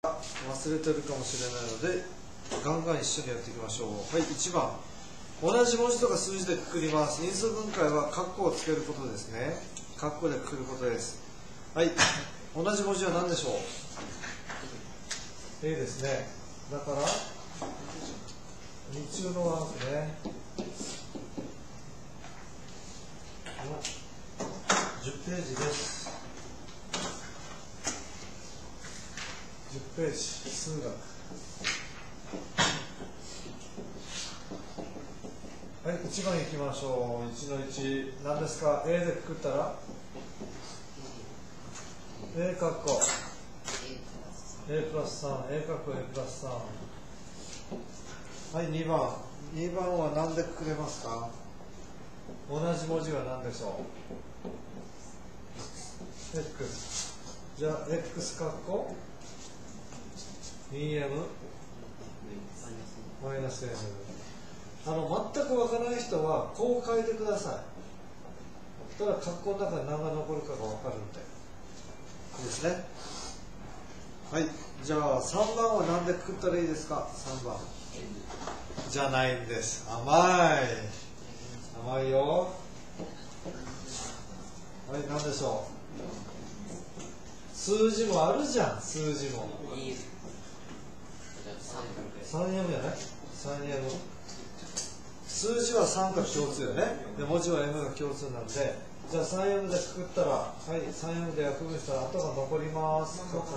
忘れてるかもしれないのでガンガン一緒にやっていきましょう。はい、1番、同じ文字とか数字でくくります。因数分解は括弧をつけることですね。括弧でくくることです。はい、同じ文字は何でしょう。 A ですね。だから2中の和ですね。10ページです。10ページ、数学。はい、1番いきましょう。1の1、何ですか。 A でくくったら A 括弧 A プラス3、A 括弧 A プラス3。はい、2番。2番は何でくくれますか。同じ文字は何でしょう。 X。じゃあ X 括弧 2m マイナス m。 全くわからない人はこう書いてください。そしたら括弧の中に何が残るかがわかるんで。いいですね。はい、じゃあ3番は何でくくったらいいですか。3番じゃないんです。甘いよ。はい、何でしょう。数字もあるじゃん。数字も 3m じゃない。 3m。 数字は3が共通よね。で文字は m が共通なんで、じゃあ 3m でくくったら、はい、3m で約分したら後が残ります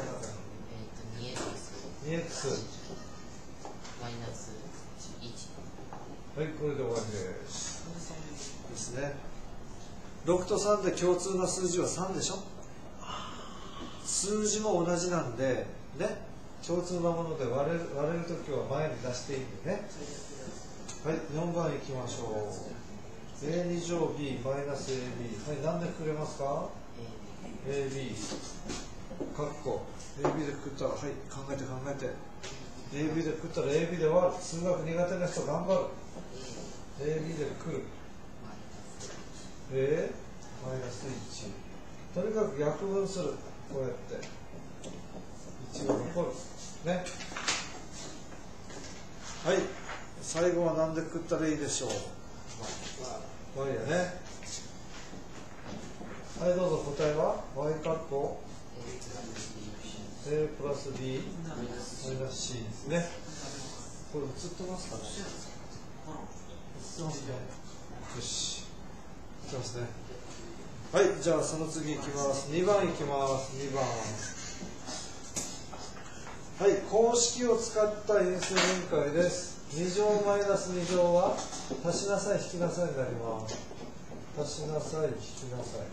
。2x マイナス1。 はい、これで終わりです。ですね。6と3で共通な数字は3でしょ。数字も同じなんでね、共通なもので割れるときは前に出していいんでね。はい、4番いきましょう。 A2 乗 B マイナス AB。 はい、何でくれますか。 AB 括弧 AB でくったら、はい、考えて AB でくったら AB で割る。数学苦手な人頑張る。 AB でくる A マイナス1。とにかく約分する。こうやって1が残るね。はい、最後は何でくったらいいでしょう。y やね。はい、どうぞ。答えは y 括弧 A プラス B マイナス C ですね。これ映ってますかね。映ってますね。よし、映ってますね。はい、じゃあその次いきます。2番いきます。2番。はい、公式を使った因数分解です。2乗マイナス2乗は足しなさい引きなさいになります。足しなさい引きなさい。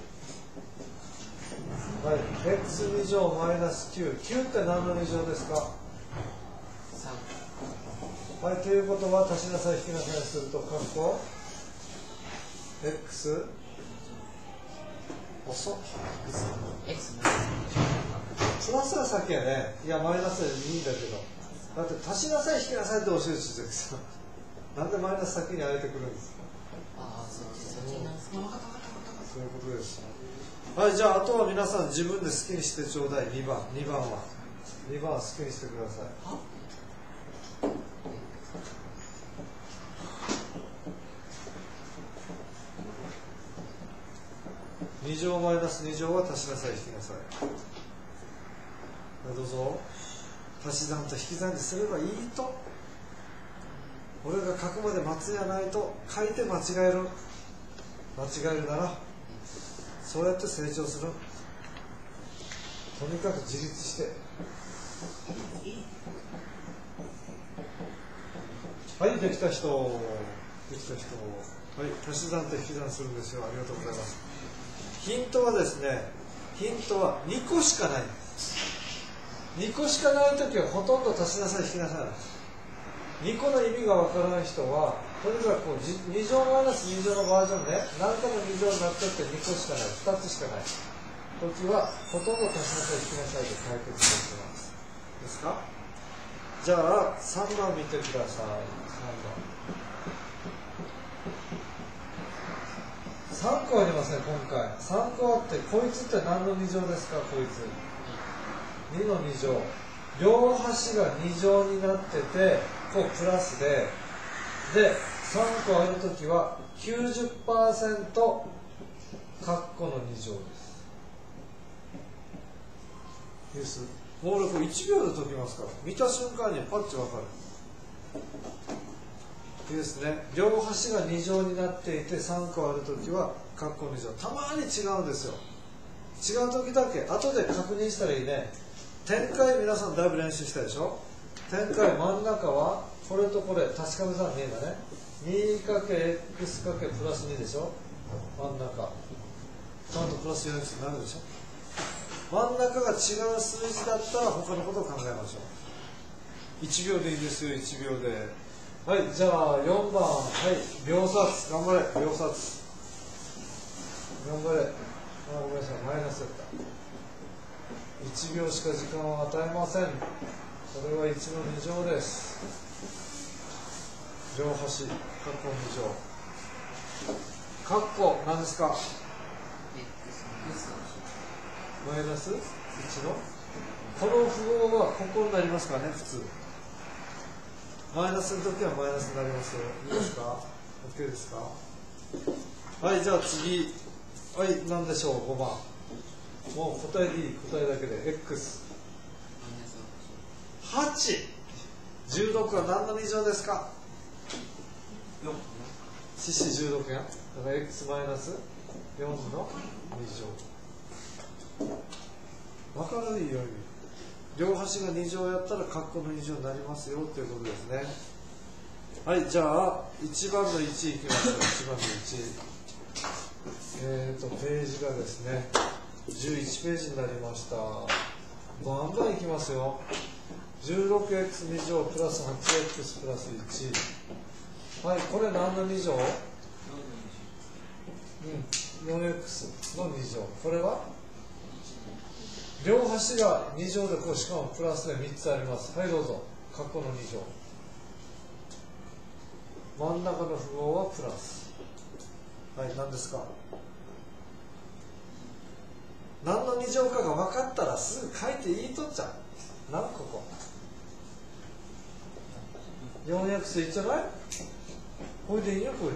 はい、x2 乗マイナス9。9って何の2乗ですか。3。はい、ということは足しなさい引きなさいにすると括弧 x 遅っ。プラスは先やね。いや、マイナスでいいんだけど。だって足しなさい引きなさいって教えるし、なんでマイナス先にあえてくるんですか。 ああ、そっちなんですか。 そういうことです。はい、じゃああとは皆さん自分で好きにしてちょうだい。2番は好きにしてください。2乗マイナス2乗は足しなさい引きなさい。どうぞ。足し算と引き算にすればいいと。俺が書くまで待つやないと。書いて間違えるならそうやって成長する。とにかく自立して。はい、できた人。はい、足し算と引き算するんですよ。ありがとうございます。ヒントはですね、2個しかない。2個しかないときはほとんど足しなさい引きなさいなんです。2個の意味がわからない人はとにかくこう2乗マイナス2乗のバージョンね、何個も2乗になっちゃって2個しかない、2つしかない時はほとんど足しなさい引きなさいで解決できますですか。じゃあ3番見てください。3個ありますね。今回3個あって、こいつって何の2乗ですか。こいつ2の2乗両端が2乗になっててこうプラスで3個あるときは 90% カッコの2乗です。もうこれ1秒で解きますから、見た瞬間にパッチ分かる。いいですね。両端が2乗になっていて3個あるときはカッコ2乗。たまに違うんですよ。違うときだけ後で確認したらいいね。展開皆さんだいぶ練習したでしょ。展開真ん中はこれとこれ確かめさん2だね。 2×x× プラス2でしょ。真ん中ちゃんとプラス 4x になるでしょ。真ん中が違う数字だったら他のことを考えましょう。1秒でいいですよ。1秒で。はい、じゃあ4番、はい、秒殺頑張れ。秒殺頑張れ。ごめんなさい、マイナスだった。1秒しか時間を与えません。それは1の2乗です。両端、カッコ2乗。カッコ何ですか。マイナス1のこの符号はここになりますからね。普通マイナスの時はマイナスになりますよ。いいですか。 OK ですか。はい、じゃあ次、はい、何でしょう。5番。もう答えでいい。答えだけで x 8。16は何の2乗ですか。4。四四16や。だから x マイナス4の2乗。分かるように両端が2乗やったらカッコの2乗になりますよということですね。はい、じゃあ1番の1いきましょう。1番の1、ページがですね11ページになりました。バンバンいきますよ。 16x2 乗プラス 8x プラス1。はい、これ何の2乗。4x の2乗。これは両端が2乗でこう、しかもプラスで3つあります。はい、どうぞ。カッコの2乗。真ん中の符号はプラス。はい、何ですか。何の2乗かが分かったらすぐ書いていいとっちゃう。何ここ 4x いっちゃない。これでいいよ。これ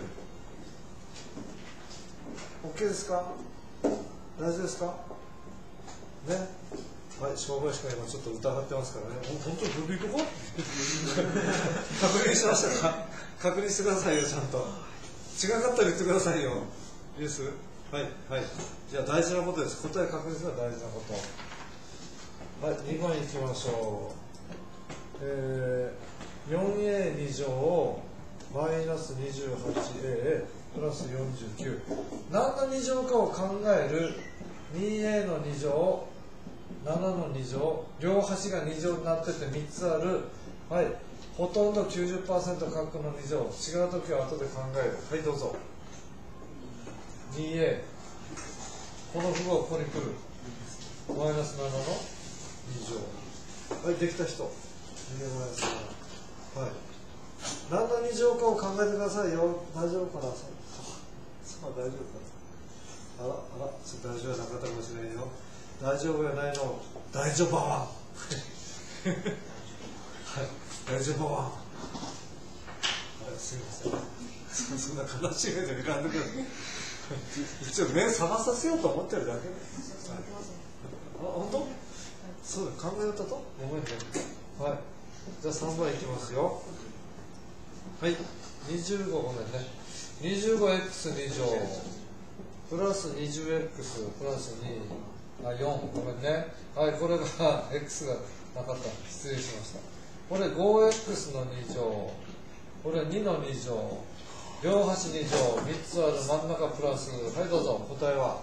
で OK ですか。大丈夫ですかね。はい、障害者が今ちょっと疑ってますからね。本当にルビーここ確認しましたか。確認してくださいよ。ちゃんと違かったら言ってくださいよ。いいです。はいはい。じゃあ大事なことです。答え確認するのは大事なこと。はい、2番いきましょう。4a2 乗をマイナス 28a プラス49。何の2乗かを考える。 2a の2乗7の2乗、両端が2乗になってて3つある。はい、ほとんど 90% カッコの2乗。違う時は後で考える。はい、どうぞ。 2a この符号ここに来る。マイナス7の2乗。はい、できた人 2a マイナス7。はい、何の2乗かを考えてくださいよ。大丈夫かな。さあ大丈夫かな。あら、ちょっと大丈夫じゃなかったかもしれないよ。大丈夫やないの。大丈夫ははい、大丈夫ははい、すみません。そんな悲しい目で見らんでください。一応目覚まさせようと思ってるだけです。はい、あ、本当そうだ、考えよったとごめんね。はい、じゃあ3番いきますよ。はい、25、ごめんね。25x2 乗プラス 20x プラス2、4、ごめんね。はい、これがx がなかった。失礼しました。これ 5x の2乗、これ2の2乗、両端2乗、3つある。真ん中プラス。はい、どうぞ。答えは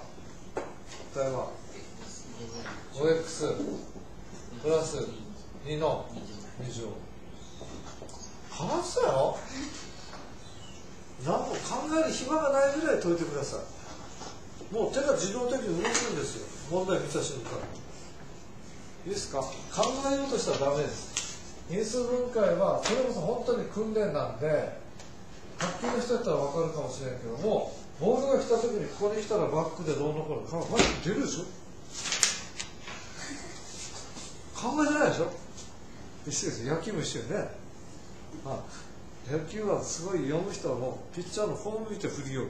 5x プラス2の2乗。話したよ。何も考える暇がないぐらい解いてください。もう手が自動的に動くんですよ。問題見た瞬間。いいですか。考えようとしたらダメです。因数分解はそれこそ本当に訓練なんで、卓球の人だったら分かるかもしれんけども、ボールが来た時にここに来たらバックでどうのこうの、マジ出るでしょ。考えてないでしょ。 一緒です。野球も一緒よね。野球はすごい読む人はもうピッチャーのフォーム見て振りよる。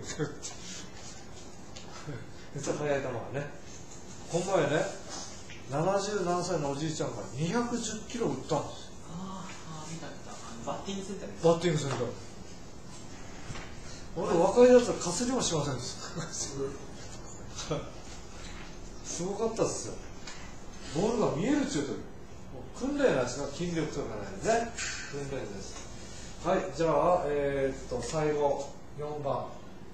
めっちゃ速い球はね。この前ね、70何歳のおじいちゃんが210キロ打ったんですよ。 見たバッティングセンターです。 バッティングセンター。俺若いやつはかすりもしませんでした。すごかったですよ。ボールが見えるっちゅうと訓練なんですが、筋力とかないね。訓練です。はい、じゃあ、最後4番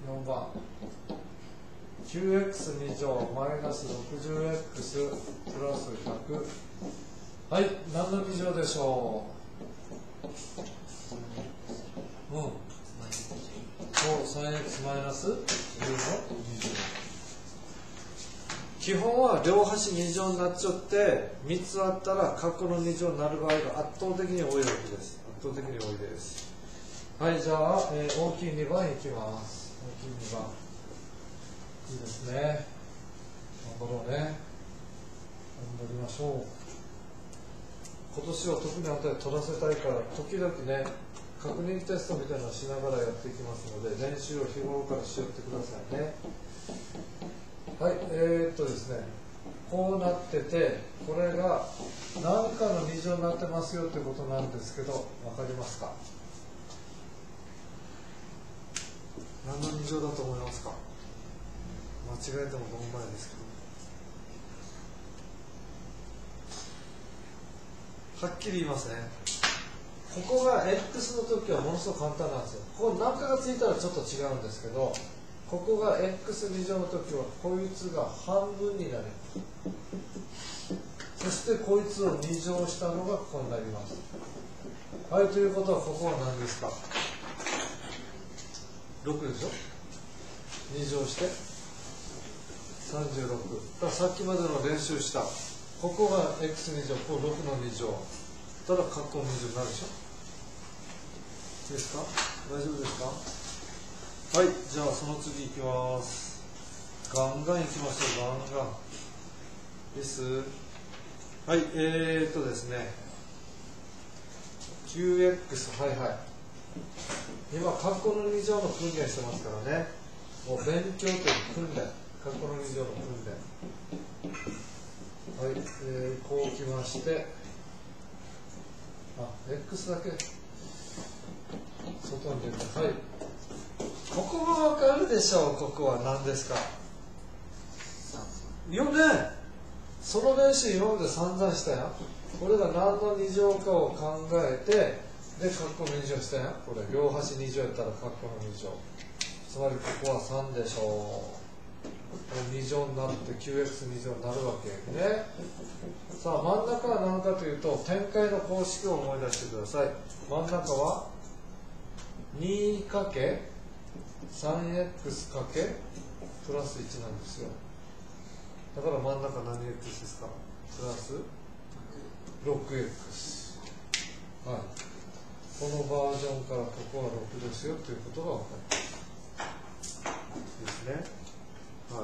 9x2 乗マイナス 60x プラス100。はい、何の2乗でしょう。3x マイナス10の2乗。基本は両端2乗になっちゃって3つあったら括弧の2乗になる場合が圧倒的に多いわけです。圧倒的に多いです。はい、じゃあ、大きい2番いきます。大きい2番いいですね。頑張ろうね。頑張りましょう。今年は特にあんたで取らせたいから時々ね、確認テストみたいなのをしながらやっていきますので、練習を日頃からしよってくださいね。はい、ですね、こうなってて、これが何かの2乗になってますよということなんですけど、分かりますか？何の2乗だと思いますか？間違えてもどんまいですけど。はっきり言いますね。ここが X の時はものすごく簡単なんですよ。ここ何かがついたらちょっと違うんですけど、ここが x2 乗の時はこいつが半分になります。そしてこいつを2乗したのがここになります。はい、ということはここは何ですか？6でしょ。2乗して36。だからさっきまでの練習したここが x2 乗、ここ6の2乗ただ括弧の2乗になるでしょ。いいですか？大丈夫ですか？はい、じゃあその次いきます。ガンガンいきましょう。ガンガンです。はい、ですね 9x はいはい、今括弧の2乗の訓練してますからね。もう勉強という訓練、括弧の2乗の訓練。はい、こうきまして、x だけ外に出て、はい、ここもわかるでしょう。ここは何ですか？よね。その練習今まで散々したやん。これが何の2乗かを考えて、で括弧の2乗したやん。これ両端2乗やったら括弧の2乗、つまりここは3でしょう。2乗になって 9x2 乗になるわけね。さあ真ん中は何かというと、展開の公式を思い出してください。真ん中は 2× 3x かけプラス1なんですよ。だから真ん中何 x ですか？プラス 6x。 はい、このバージョンからここは6ですよということが分かりますですね。はい、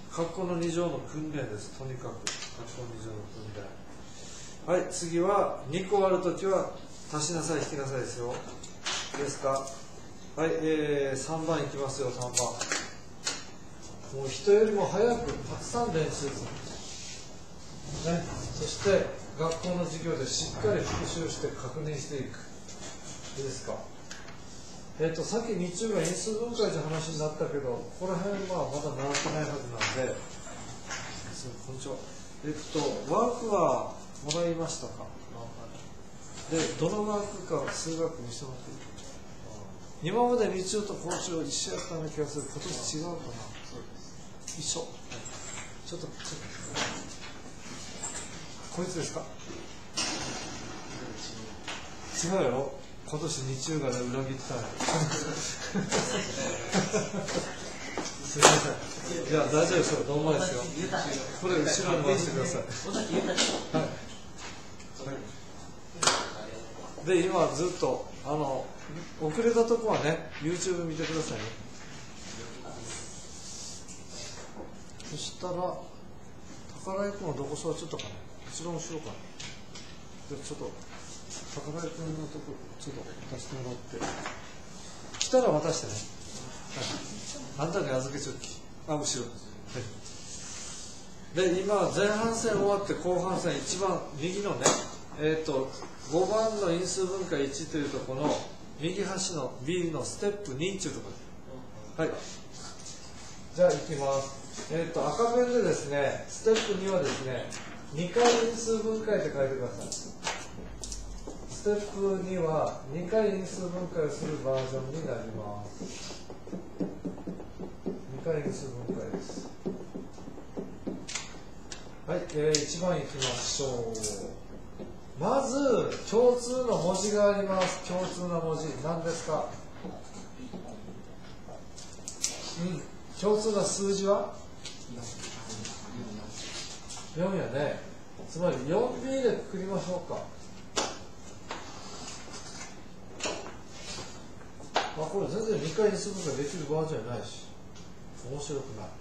括弧の2乗の訓練です。とにかく括弧2乗の訓練。はい、次は2個あるときは足しなさい引きなさいですよ。いいですか？はい、3番いきますよ。3番、もう人よりも早くたくさん練習する、ね、そして学校の授業でしっかり復習して確認していく。いいですか？さっき日中が因数分解の話になったけど、ここら辺はまだ習ってないはずなんで。こんにちは。ワークはもらいましたか？で、どのワークか数学見せてもらっていい？今まで日中と今週一緒やったような気がする。今年違うかな？一緒。ちょっとこいつですか？違うやろ。今年日中がね裏切ったね。すみません。いや大丈夫ですよ。どうもですよ。これ後ろに回してください。はい。で今ずっと遅れたとこはね YouTube 見てくださいね。そしたら宝井君はどこ座っちゃったかな。一番後ろかな。 じゃあちょっと高林君のとこちょっと渡してもらって来たら渡してね、はい、あんたに預けちゃって後ろ、はい、で今前半戦終わって後半戦一番右のね5番の因数分解1というところの右端の B のステップ2というところです。はい。じゃあ行きます。赤ペンでですね、ステップ2はですね、2回因数分解って書いてください。ステップ2は2回因数分解をするバージョンになります。2回因数分解です。はい、1番行きましょう。まず共通の文字があります。共通の文字何ですか？共通な数字は4やね。つまり 4B でくくりましょうか。これ全然2回因数分解できるバージョンじゃないし面白く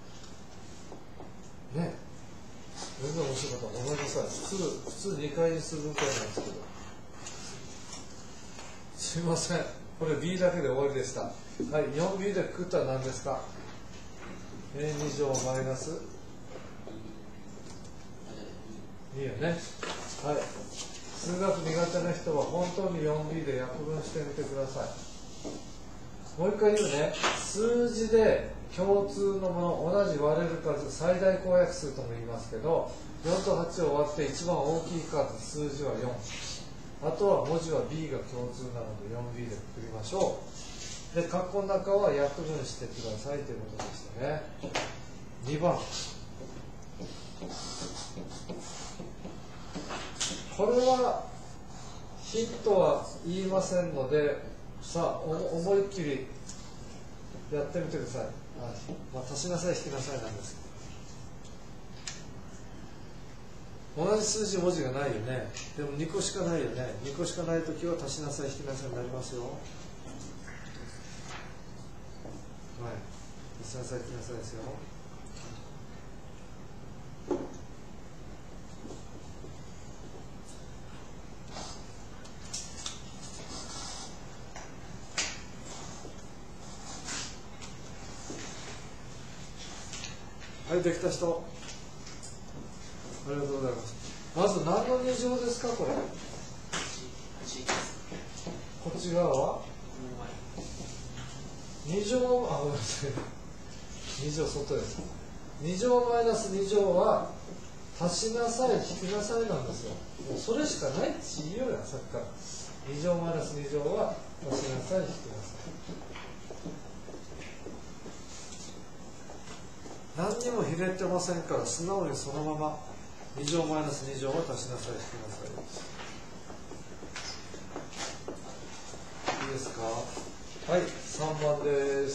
ないね。全然面白かった。ごめんなさい。普通2回因数分解なんですけど。すいません。これ B だけで終わりでした。はい、4B でくくったら何ですか？ A2 乗マイナス2よね。はい。数学苦手な人は本当に 4B で約分してみてください。もう一回言うね。数字で共通のもの、同じ割れる数、最大公約数とも言いますけど、4と8を割って一番大きい数、数字は4。あとは文字は B が共通なので 4B でくくりましょう。で、括弧の中は約分してくださいということでしたね。2番。これはヒントは言いませんので、さあ、思いっきりやってみてください。足しなさい、引きなさいなんですけど。同じ数字文字がないよね。でも2個しかないよね。2個しかないときは足しなさい、引きなさいになりますよ。はい。足しなさい、引きなさいですよ。はい、できた人。ありがとうございます。まず何の2乗ですか、これ。こっち側は2乗、ごめんなさい。2乗外です。2乗マイナス2乗は足しなさい、引きなさいなんですよ。もうそれしかないって言うよ、さっきから。2乗マイナス2乗は足しなさい、引きなさい。何にもひねってませんから素直にそのまま2乗マイナス2乗は足しなさい、引きなさい。いいですか？はい、3番です。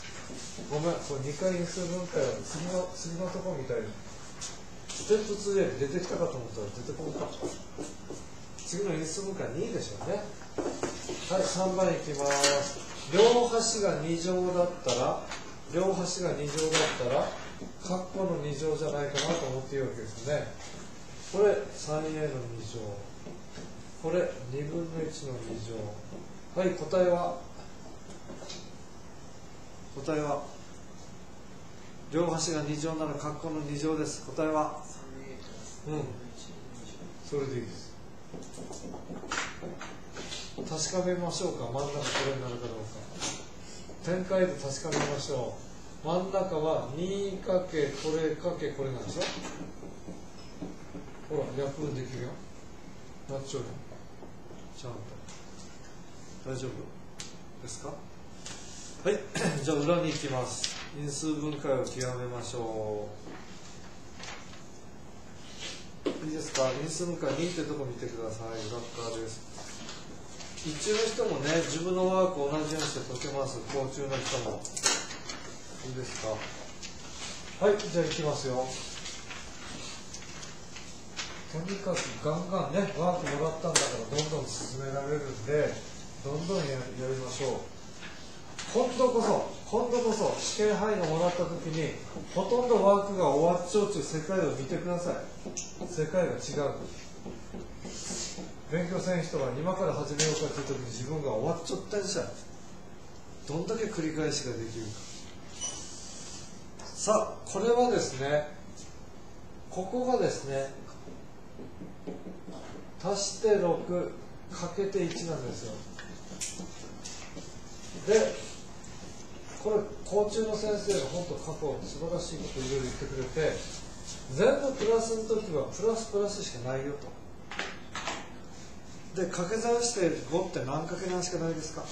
ごめん、これ2回因数分解は次のとこみたいにステップ2で出てきたかと思ったら出てこんか。次の因数分解2でしょうね。はい、3番いきます。両端が2乗だったら括弧の2乗じゃないかなと思っているわけですね。これ 3a の2乗、これ2分の1の2乗。はい、答えは両端が2乗なら括弧の2乗です。答えはそれでいいです。確かめましょうか。真ん中これになるかどうか。展開で確かめましょう。真ん中は2かけこれかけこれなんでしょ。ほら、約分できるよ。なっちゃうよ。ちゃんと大丈夫ですか？はいじゃあ裏に行きます。因数分解を極めましょう。いいですか？因数分解2ってとこ見てください。裏側です。一中の人もね、自分のワークを同じようにして解けます。高中の人もいいですか？はい、じゃあいきますよ。とにかくガンガンね、ワークもらったんだからどんどん進められるんで、どんどんやりましょう。今度こそ試験範囲をもらった時にほとんどワークが終わっちゃうという世界を見てください。世界が違う。 勉強せん人が今から始めようかっていう時に自分が終わっちゃったんじゃん。どんだけ繰り返しができるか。さあこれはですね、ここがですね足して6かけて1なんですよ。でこれ校中の先生が本当過去素晴らしいこといろいろ言ってくれて、全部プラスの時はプラスプラスしかないよと。で掛け算して5って何かけ何しかないですか。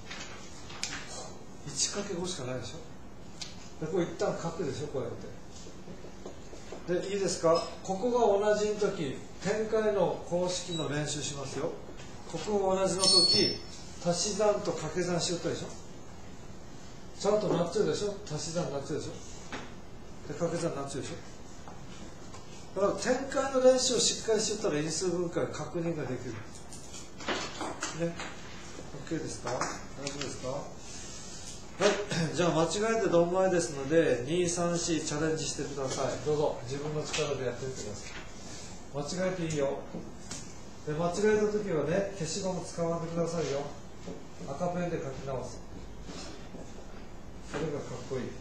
1×5 しかないでしょ。でこれ一旦書くでしょ、こうやって。でいいですか、ここが同じの時展開の公式の練習しますよ。ここが同じの時足し算と掛け算しよったでしょ。ちゃんとなっちゃうでしょ。足し算になっちゃうでしょ。で掛け算になっちゃうでしょ。だから展開の練習をしっかりしよったら因数分解確認ができるね。 OK ですか、大丈夫ですか。はい、じゃあ間違えてドンマイですので2、3、4チャレンジしてください。どうぞ自分の力でやってみてください。間違えていいよ。で間違えた時はね、消しゴム使わんでくださいよ。赤ペンで書き直す。それがかっこいい。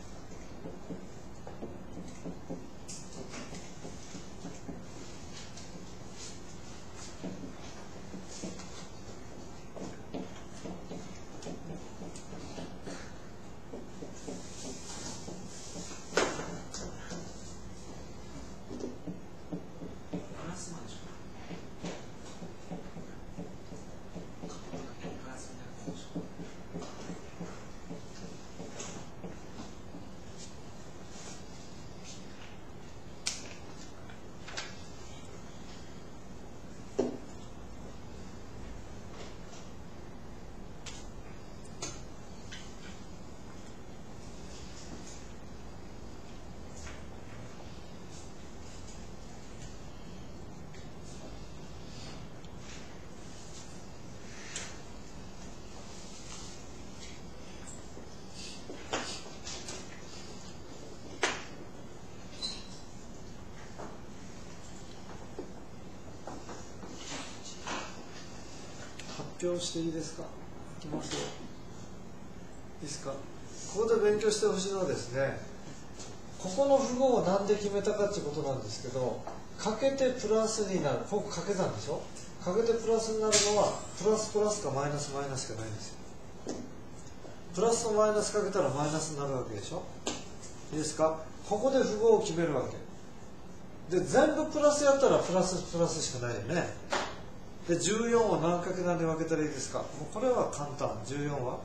発表していいですか。いきますよ。いいですか。ここで勉強してほしいのはですね、ここの符号を何で決めたかっていうことなんですけど、かけてプラスになる、ここ掛け算でしょ。かけてプラスになるのはプラスプラスかマイナスマイナスしかないんですよ。プラスとマイナスかけたらマイナスになるわけでしょ。いいですか。ここで符号を決めるわけで、全部プラスやったらプラスプラスしかないよね。で14を何かけ何で分けたらいいですか。もうこれは簡単。14は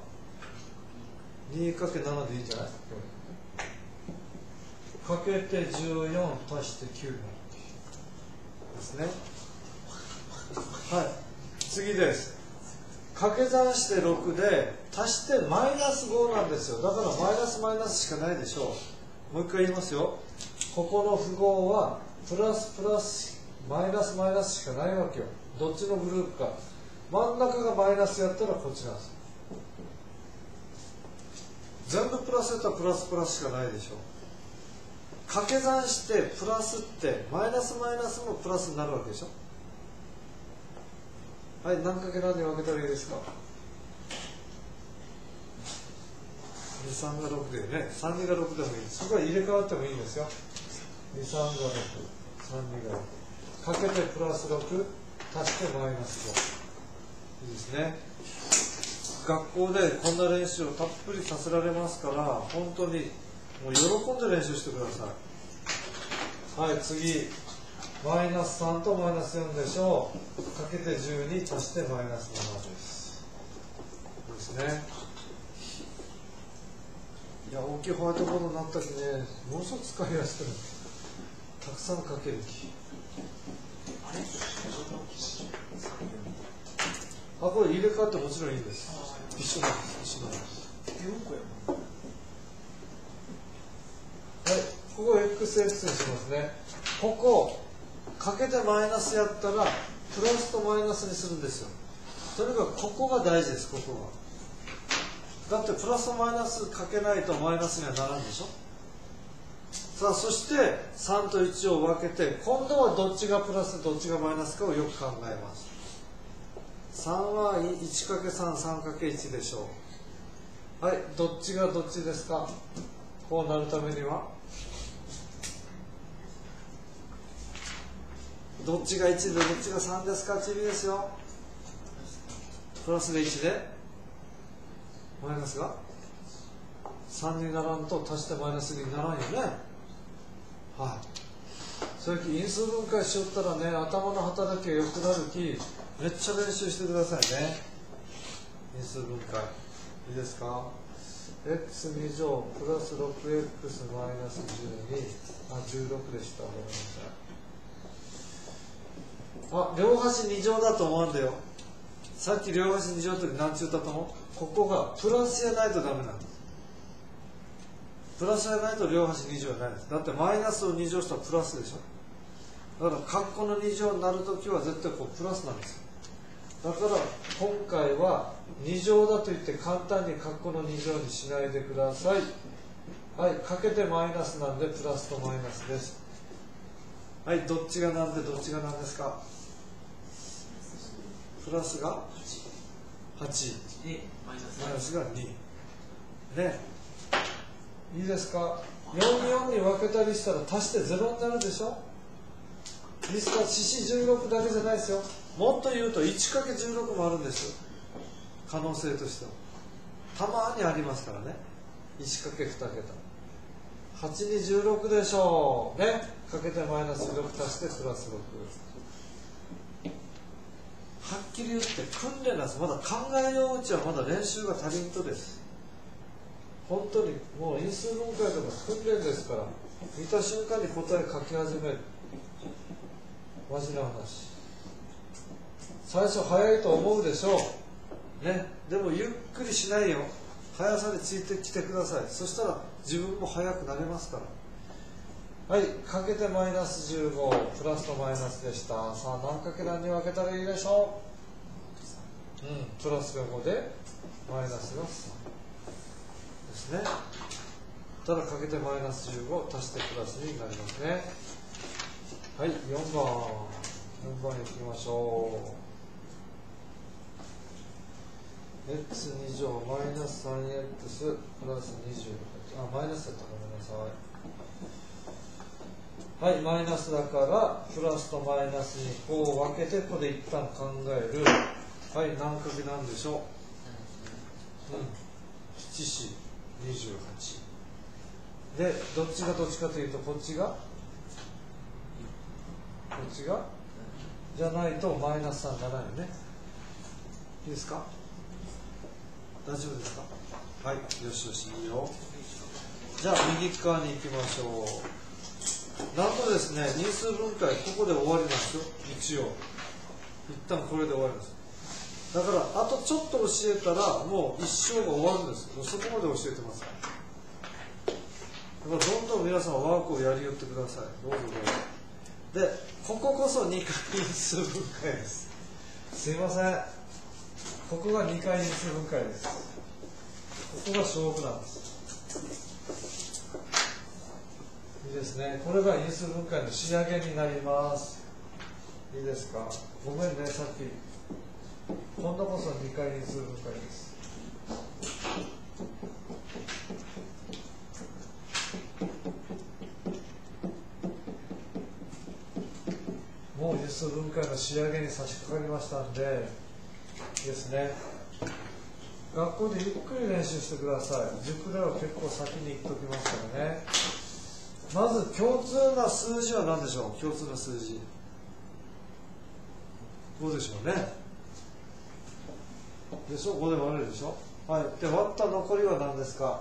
2×7 でいいんじゃない。かけて14足して9ですね。はい、次です。掛け算して6で足してマイナス5なんですよ。だからマイナスマイナスしかないでしょう。もう一回言いますよ。ここの符号はプラスプラスマイナスマイナスしかないわけよ。どっちのグループか。真ん中がマイナスやったらこっちなんですよ。全部プラスやったらプラスプラスしかないでしょう。掛け算してプラスってマイナスマイナスもプラスになるわけでしょ。はい、何かけ何で分けたらいいですか。2、3が6でね、3、2が6でもいい。そこは入れ替わってもいいんですよ。2、3が6、3、2が6。かけてプラス6、足してマイナス5。いいですね。学校でこんな練習をたっぷりさせられますから、本当にもう喜んで練習してください。はい、次。マイナス3とマイナス4でしょう。かけて12足してマイナス7です。ですね。いや、大きいホワイトボードになったきね、ものすごく使いやすくなる。たくさんかける気。あ、これ入れ替わってもちろんいいんです。一緒なんです。一緒なんです。はい、ここ XX にしますね。ここかけてマイナスやったらプラスとマイナスにするんですよ。とにかくここが大事です。ここが。だってプラスとマイナスかけないとマイナスにはならんでしょ。さあ、そして3と1を分けて、今度はどっちがプラスどっちがマイナスかをよく考えます。 3は 1×3、3×1 でしょう。はい、どっちがどっちですか？こうなるためにはどっちが1でどっちが3ですか？チビですよ。プラスで1でマイナスが3にならんと足してマイナスにならんよね。はい。それ因数分解しよったらね、頭の働きが良くなるき、めっちゃ練習してくださいね。因数分解いいですか？ x2 乗プラス 6x マイナス12、16でした。ごめんなさい。両端2乗だと思うんだよ。さっき両端2乗の時何ちゅうだと思う？ここがプラスやないとダメなんです。プラスやないと両端2乗はないんです。だってマイナスを2乗したらプラスでしょ。だから括弧の2乗になるときは絶対こうプラスなんですよ。だから今回は2乗だと言って簡単に括弧の2乗にしないでください。はい、かけてマイナスなんでプラスとマイナスです。はい、どっちが何でどっちが何ですか？プラスが8でマイナスが2ね。いいですか？44に分けたりしたら足して0になるでしょ。ですから四四16だけじゃないですよ。もっと言うと 1×16 もあるんですよ。可能性としてはたまにありますからね。 1×2 桁8に16でしょうね。かけてマイナス6足してプラス6。はっきり言って訓練なんです。まだ考えよううちはまだ練習が足りんとです。本当にもう因数分解とか訓練ですから、見た瞬間に答え書き始める。マジな話。最初早いと思うでしょうね。でもゆっくりしないよ。速さについてきてください。そしたら自分も速くなれますから。はい、かけてマイナス15プラスとマイナスでした。さあ何かけ何に分けたらいいでしょう。プラスが5でマイナスが3ですね。ただかけてマイナス15足してプラスになりますね。はい、4番いきましょう。 x2 乗マイナス 3x プラス28、マイナスだったごめんなさい。はい、マイナスだからプラスとマイナスにこう分けてここで一旦考える。はい、何かけなんでしょう。7、4、28で、どっちがどっちかというとこっちがじゃないとマイナス3にならないよね。いいですか？大丈夫ですか？はい、よしよし、いいよ。じゃあ右側に行きましょう。なんとですね、因数分解ここで終わりなんですよ。一応一旦これで終わります。だからあとちょっと教えたらもう一生が終わるんです。そこまで教えてますから。だからどんどん皆さんワークをやりよってください。どうぞどうぞ。で、こここそ2回因数分解です。すいません。ここが2回因数分解です。ここが勝負なんです。いいですね。これが因数分解の仕上げになります。いいですか？ごめんね、さっき。今度こそ2回因数分解です。もう因数分解の仕上げに差し掛かりましたんで、いいですね。学校でゆっくり練習してください。塾では結構先に言っときますからね。まず共通な数字は何でしょう。共通な数字5でしょうね。でしょ。5で割れるでしょ。はい。で割った残りは何ですか。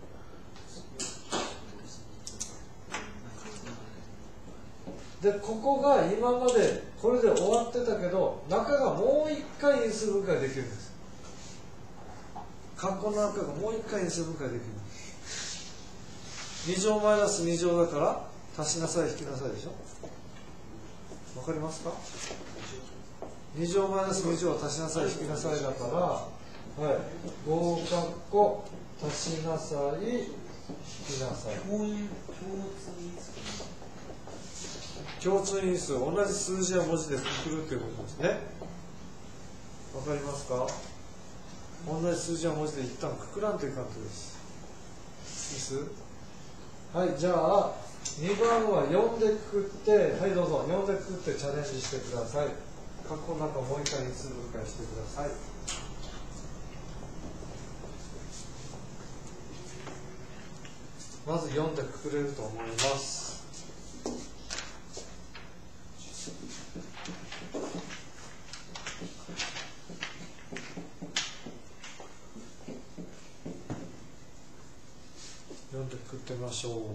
でここが今までこれで終わってたけど、中がもう一回因数分解できるんです。括弧の中がもう一回因数分解できる。2乗マイナス2乗だから足しなさい引きなさいでしょ。わかりますか？2乗マイナス2乗は足しなさい引きなさいだから、はい、合括弧足しなさい引きなさい。 こういう共通因数、同じ数字や文字でくくるということですね。わかりますか？同じ数字は文字で一旦くくらんといかんとです。いいです。はい、じゃあ2番は4でくくって、はいどうぞ、4でくくってチャレンジしてください。括弧の中をもう一回因数分解してください。まず4でくくれると思います。4でくくってみましょう。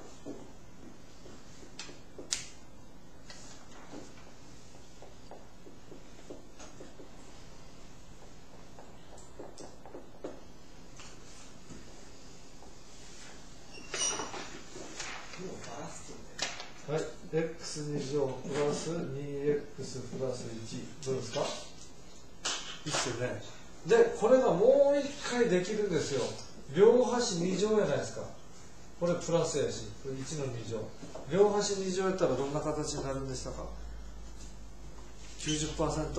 はい、x2 乗プラス 2x プラス1、どうですか？いいっすよね。で、これがもう一回できるんですよ。両端2乗やないですか。これプラスやし、これ1の2乗。両端2乗やったらどんな形になるんでしたか？ 90%？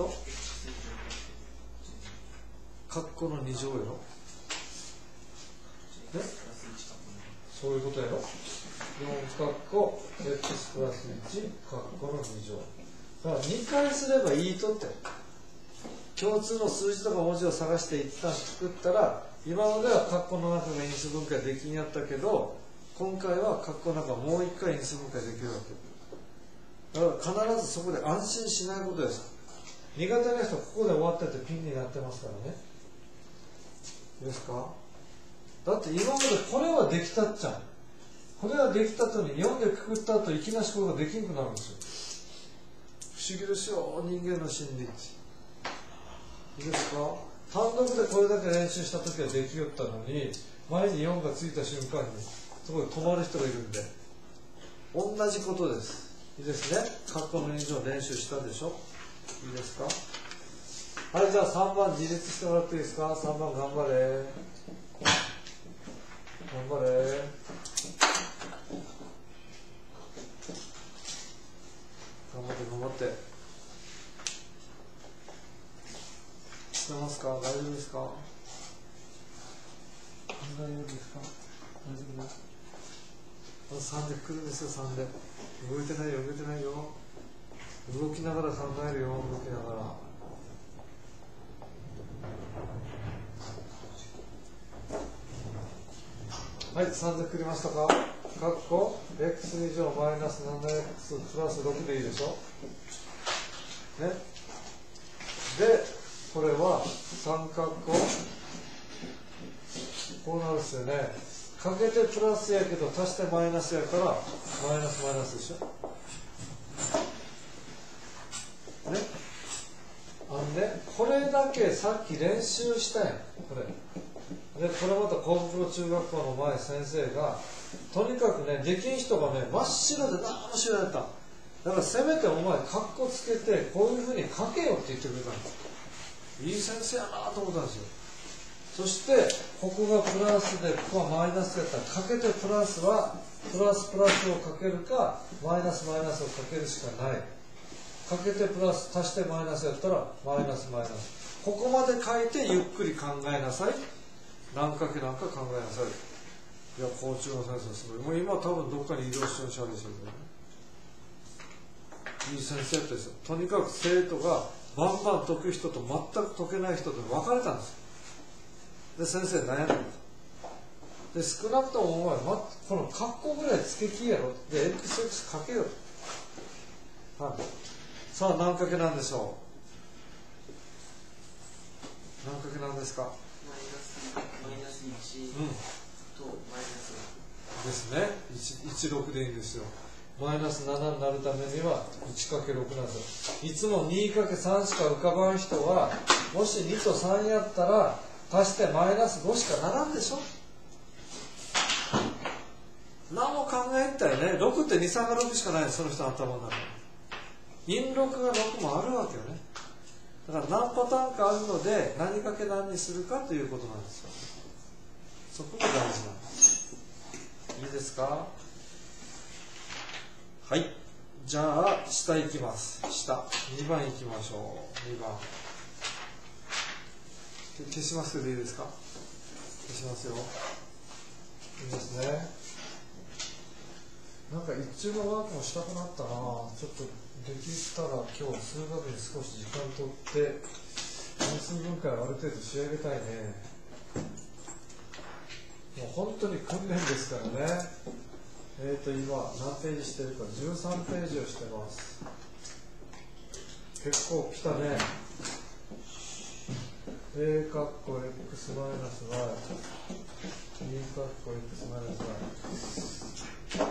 括弧の2乗やろ？ね？そういうことやろ？4括弧 x プラス1括弧の2乗。だから2回すればいいとって。共通の数字とか文字を探して一旦作ったら、今までは括弧の中が因数分解できんやったけど、今回は括弧の中もう一回因数分解できるわけ。だから必ずそこで安心しないことです。苦手な人はここで終わっててピンになってますからね。いいですか？だって今までこれはできたっちゃう。これはできた後に4でくくった後いきなしこれができんくなるんですよ。不思議ですよ、人間の心理って。いいですか？単独でこれだけ練習した時はできよったのに、前に4がついた瞬間にそこで止まる人がいるんで、同じことです。いいですね。括弧の2乗練習したでしょ。いいですか？はい、じゃあ3番自立してもらっていいですか？3番頑張れ。頑張れ。頑張って頑張って。してますか？大丈夫ですか？大丈夫ですか？大丈夫です。3で来るんですよ。3で動いてないよ、動いてないよ。動きながら考えるよ、動きながら。はい、3でくりましたか？括弧 x2 乗マイナス 7x プラス6でいいでしょ。ね。で、これは3括弧こうなるんですよね。かけてプラスやけど足してマイナスやからマイナスマイナスでしょ。ね。これだけさっき練習したやん。これ。で、これまた幸福中学校の前先生がとにかくね、できん人がね、真っ白で何も知られた。だからせめてお前カッコつけてこういうふうに書けよって言ってくれたんです。いい先生やなと思ったんですよ。そしてここがプラスでここがマイナスやったら、かけてプラスはプラスプラスをかけるかマイナスマイナスをかけるしかない。かけてプラス足してマイナスやったらマイナスマイナス。ここまで書いてゆっくり考えなさい。何かけなんか考えなさい。いや、校長の先生すごい。もう今多分どっかに移動してるしあるでしょうけどね。いい先生やったですよ。とにかく生徒がバンバン解く人と全く解けない人と分かれたんですよ。で、先生悩んだんです。で、少なくともお前、この括弧ぐらいつけきやろ。で、XX かけよう。はい。さあ、何かけなんでしょう。何かけなんですか。 マイナス1とマイナスですね。16でいいんですよ。マイナス7になるためには 1×6 なんですよ。いつも 2×3 しか浮かばん人は、もし2と3やったら足してマイナス5しかならんでしょ。何も考えんたよね。6って2、3が6しかない。その人の頭の中に陰6が6もあるわけよね。だから何パターンかあるので、何かけ何にするかということなんですよ。そこが大事なんです。いいですか？はい。じゃあ下行きます。下2番行きましょう。2番消しますでいいですか？消しますよ。いいですね。なんか一中のワークもしたくなったな。ちょっとできたら今日数学に少し時間取って因数分解をある程度仕上げたいね。もう本当に訓練ですからね。今何ページしてるか、13ページをしてます。結構来たね。a かっこ x マイナス y b かっこ x マイナス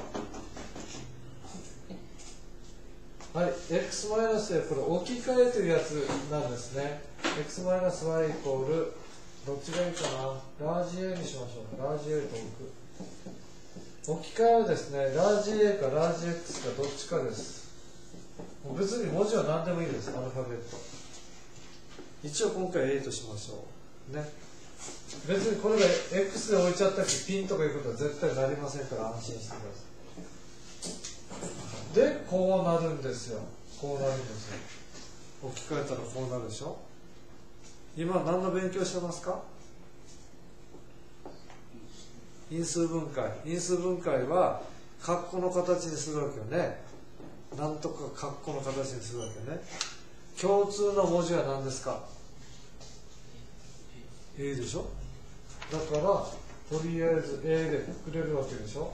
y。はい、x マイナスでこれ置き換えというやつなんですね。x マイナス y イコールどっちがいいかな。ラージ A にしましょう。ラージ A と置き換えはですね、ラージ A かラージ X かどっちかです。別に文字は何でもいいです、アルファベット。一応今回 A としましょう。ね。別にこれが X で置いちゃったきピンとかいうことは絶対なりませんから安心してください。で、こうなるんですよ。こうなるんですよ。置き換えたらこうなるでしょ。今何の勉強してますか？因数分解。因数分解は括弧の形にするわけよね。なんとか括弧の形にするわけね。共通の文字は何ですか？ A でしょ。だからとりあえず A でくくれるわけでしょ。こ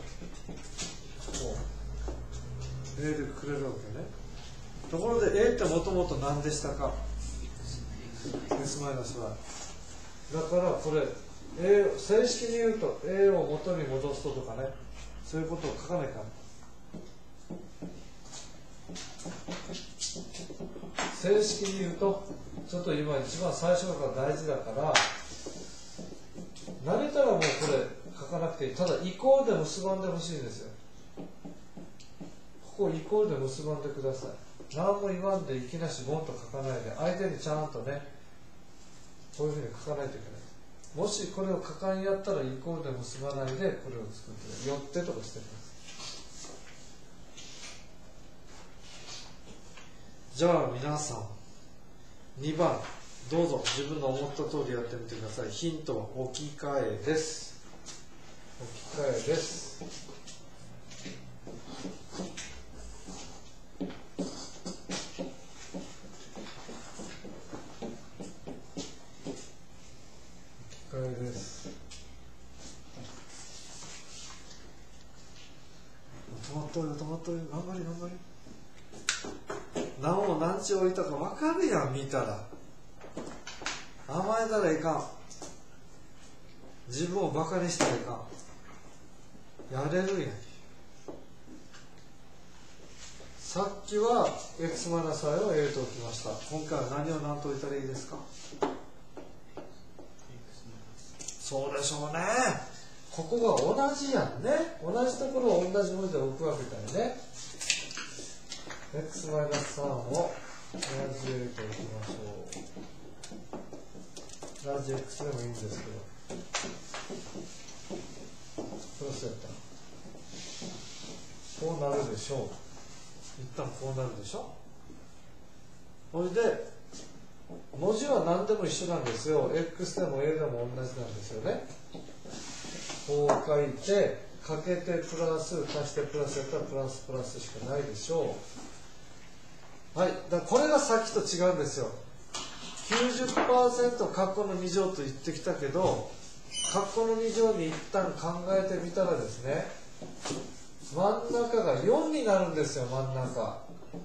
う A でくくれるわけね。ところで A ってもともと何でしたか？ S マイナス Y。だからこれA、正式に言うと A を元に戻すととかね、そういうことを書かないかん。正式に言うとちょっと今一番最初から大事だから、慣れたらもうこれ書かなくていい。ただイコールで結ばんでほしいんですよ。ここイコールで結ばんでください。何も言わんでいきなしボンと書かないで、相手にちゃんとねこういうふうに書かないといけない。もしこれを書かんやったらイコールで結ばないでこれを作ってよってとかしてください。じゃあ皆さん2番どうぞ自分の思った通りやってみてください。ヒントは置き換えです。置き換えです。置き換えです。止まっとるよ、止まっとるよ。頑張り頑張り。何を何ち置いたか分かるやん、見たら。甘えたらいかん。自分をバカにしたらいかん。やれるやん。さっきは x マイナス y を A と置きました。今回は何を何と置いたらいいですか？そうでしょうね。ここが同じやんね。同じところを同じ文字で置くわけだよね。x マイナス3をラージ A と置きましょう。ラージ X でもいいんですけど、プラスやったらこうなるでしょう。一旦こうなるでしょ。それで文字は何でも一緒なんですよ。 X でも A でも同じなんですよね。こう書いてかけてプラス足してプラスやったらプラスプラスしかないでしょう。はい、だからこれがさっきと違うんですよ。90% 括弧の2乗と言ってきたけど、括弧の2乗に一旦考えてみたらですね、真ん中が4になるんですよ。真ん中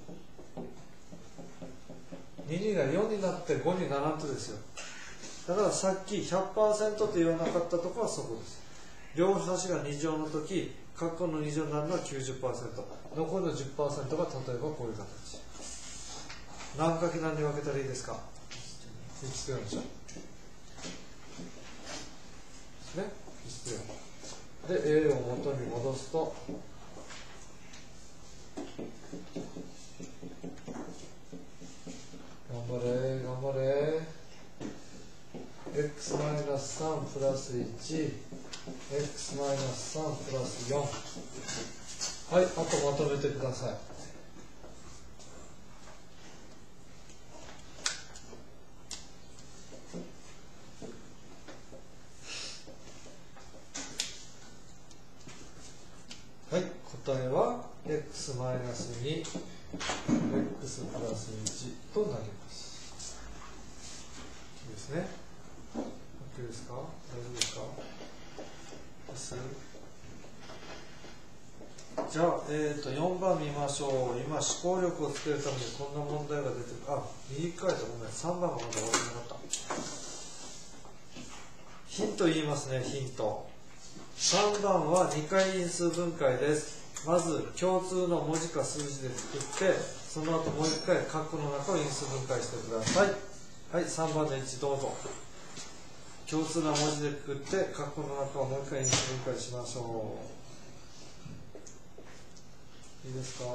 2が4になって5にならんとですよ。だからさっき 100% と言わなかったところはそこです。両端が2乗の時、括弧の2乗になるのは 90%、 残りの 10% が例えばこういう形。何かけ何に分けたらいいですか？1と4でしょ。ね、1と4で A を元に戻すと頑張れ頑張れ。 x マイナス3プラス 1 x マイナス3プラス4。はい、あとまとめてください。 ですね。OK ですか？大丈夫ですか？じゃあ、4番見ましょう。今、思考力をつけるためにこんな問題が出てる。あ、右書いたごめん。3番がまだ終わってなかった。ヒント言いますね、ヒント。3番は2回因数分解です。まず、共通の文字か数字で作って、その後もう1回、括弧の中を因数分解してください。はい、3番の1どうぞ。共通な文字で作って、括弧の中をもう1回因数分解しましょう。いいですか？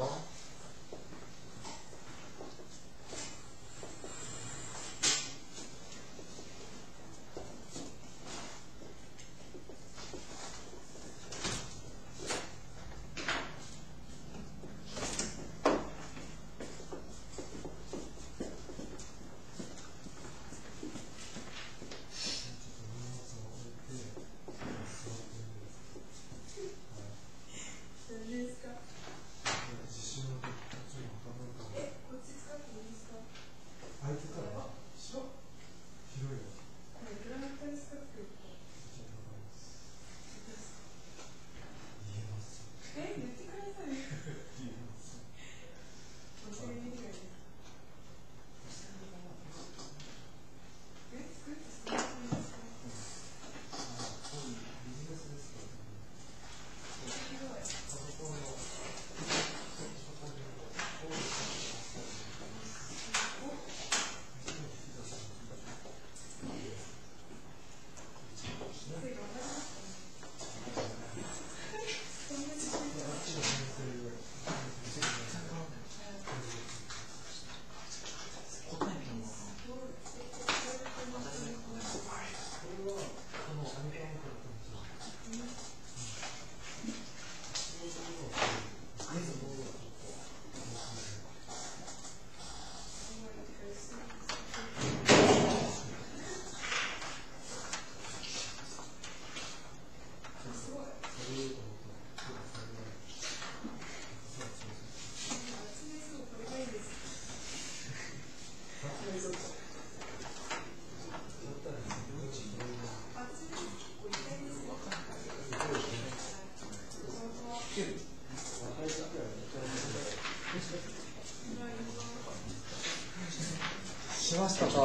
しましたか？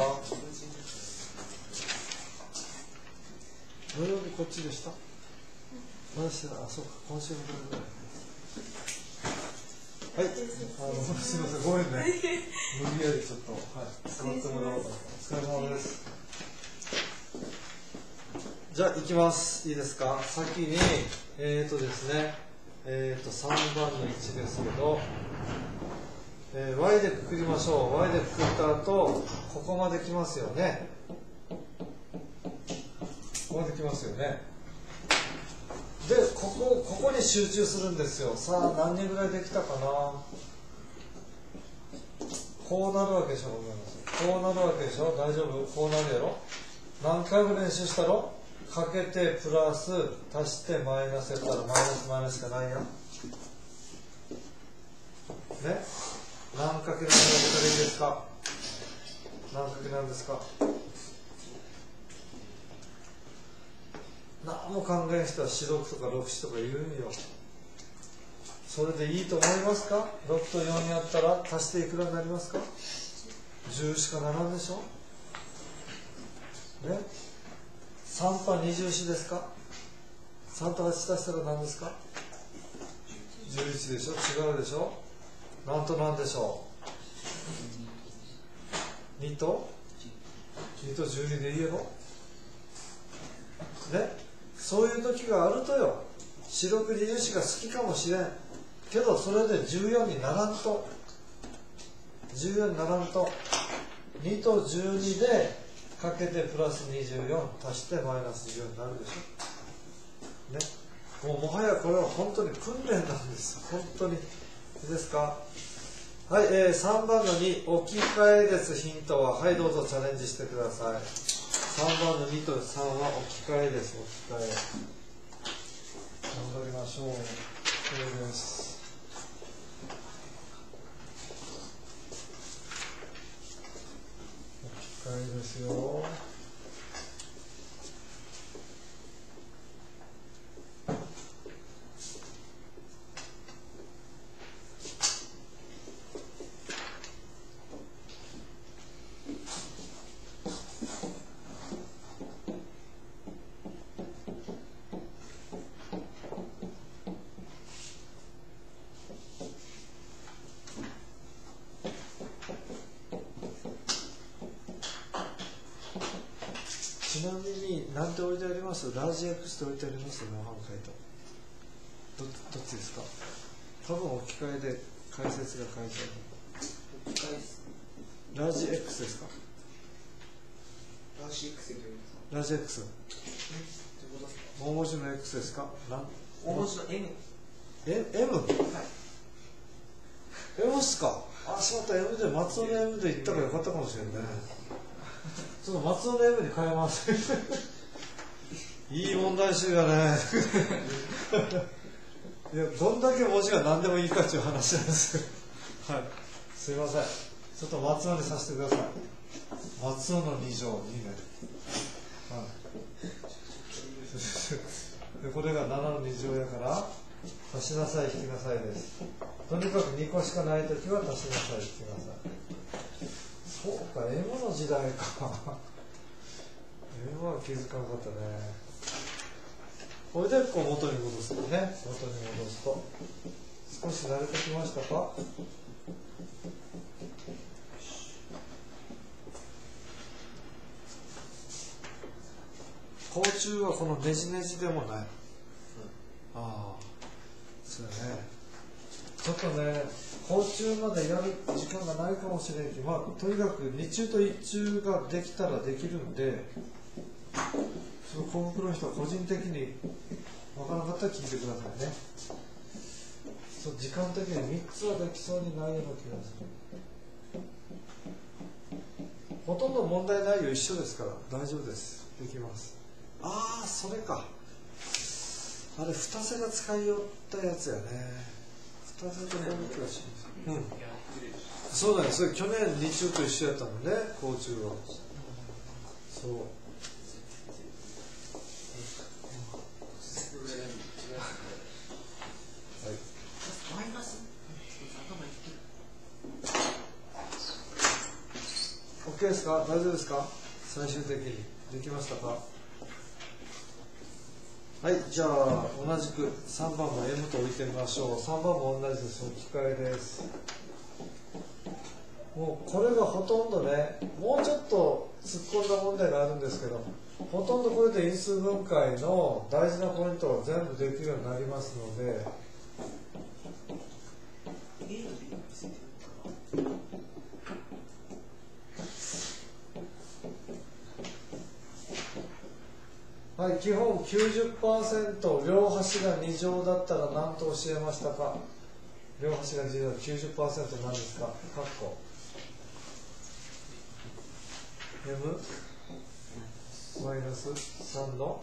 土曜日こっちでした？私は、あ、そうか、今週の分ぐらい。はい、すみません、ごめんね。無理やりちょっと、はい、座ってもらおうと。お疲れ様です。じゃあ、行きます。いいですか？先に、ですね、3番の1ですけど、y でくくりましょう。y でくくった後、ここまで来ますよね。ここまで来ますよね。で、ここに集中するんですよ。さあ、何人ぐらいできたかな。こうなるわけでしょ、こうなるわけでしょ。大丈夫？こうなるやろ。何回も練習したろ。かけてプラス足してマイナスやったらマイナスマイナスしかないやん。ね。何かけ何が出たらいいですか？何かけなんですか？何も考えん人は四6とか6子とか言うんよ。それでいいと思いますか？ 6 と4やったら足していくらになりますか？10しかならんでしょね。3と20子ですか？3と8足したら何ですか？11でしょ。違うでしょ。何と何でしょう。2と12でいいやろね。そういう時があるとよ。四620子が好きかもしれんけど、それで14にならんと2と12でかけてプラス24足してマイナス14になるでしょね。もはやこれは本当に訓練なんですよ。本当に。いいですか？はい、3番の2、置き換えです。ヒントは、はい、どうぞチャレンジしてください。3番の2と3は置き換えです。置き換え。戻りましょう。これです。置き換えですよ。 ちなみに何て置いてあります？ラージ X って置いてあります？模範解答どっちですか？多分置き換えで解説が書いてある。 置き換えです。 ラージ X ですか？ ラージ X でどういうこラージ X とですか？どういうことですか？ 大文字の X ですか？ 大文字の M。 M？ はい。 M っすか？あ、しまった。 M で松尾の M で言ったからよかったかもしれないね。ちょっと松尾の M に変えます。いい問題集やね。いや、どんだけ文字が何でもいいかっていう話なんですよ。はい。すいません。ちょっと松尾にさせてください。松尾の2乗、いいね。はい。で、これが7の2乗やから、足しなさい、引きなさいです。とにかく2個しかないときは足しなさい、引きなさい。そうか、M の時代か。M は気づかなかったね。これでこう元に戻すとね、元に戻すと。少し慣れてきましたか？甲虫はこのねじねじでもない。ああ、そうだね。ちょっとね、甲虫までやる時間がないかもしれんけど、まあ、とにかく2中と1中ができたらできるんで、その項目の人は個人的に分からなかったら聞いてくださいね。そう、時間的に3つはできそうにないような気がする。ほとんど問題内容一緒ですから大丈夫です。できます。ああ、それか。あれ、二瀬が使いよったやつやね。二瀬とこの気がします。うん。そうだね。それ去年2中と一緒やったのね、甲虫は。そう。 マイナス。 OK ですか？大丈夫ですか？最終的にできましたか？はい、じゃあ同じく3番も M と置いてみましょう。3番も同じです。置き換えです。もうこれがほとんどね、もうちょっと突っ込んだ問題があるんですけど、ほとんどこれで因数分解の大事なポイントが全部できるようになりますので、はい、基本 90% 両端が2乗だったら何と教えましたか？両端が2乗だったら 90% 何ですか？カッコ M マイナス3の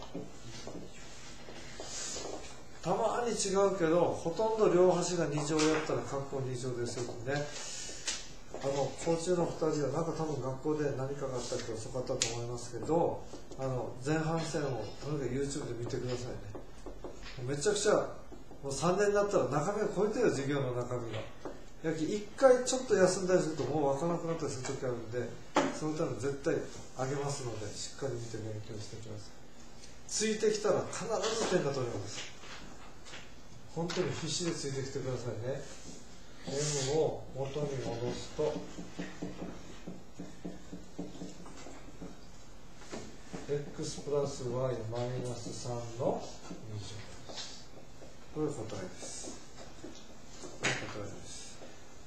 たまに違うけど、ほとんど両端が2乗やったらカッコ2乗ですよね。甲虫の2人はなんか多分学校で何かがあったっけ遅かったと思いますけど、前半戦をとにかく YouTube で見てくださいね。めちゃくちゃもう3年になったら中身が超えてるよ、授業の中身が。やき1回ちょっと休んだりするともう分からなくなったりする時あるんで、そのために絶対あげますので、しっかり見て勉強してください。ついてきたら必ず点が取れます。本当に必死でついてきてくださいね。M を元に戻すと x プラス y マイナス3の2乗です。これが答えです。これが答えです。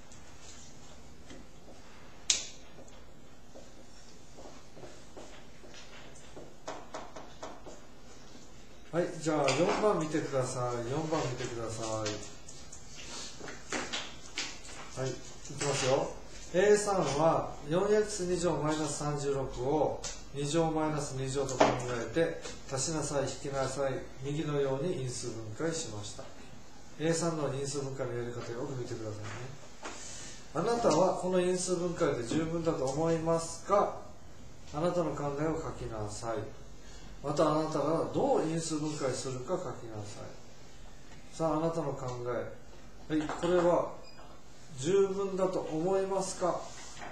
はい、じゃあ4番見てください。4番見てください。はい、いきますよ。A3 は 4x2 乗マイナス36を2乗マイナス2乗と考えて足しなさい、引きなさい、右のように因数分解しました。A3 の因数分解のやり方よく見てくださいね。あなたはこの因数分解で十分だと思いますか？あなたの考えを書きなさい。またあなたがどう因数分解するか書きなさい。さあ、あなたの考え。はい、これは十分だと思いますか？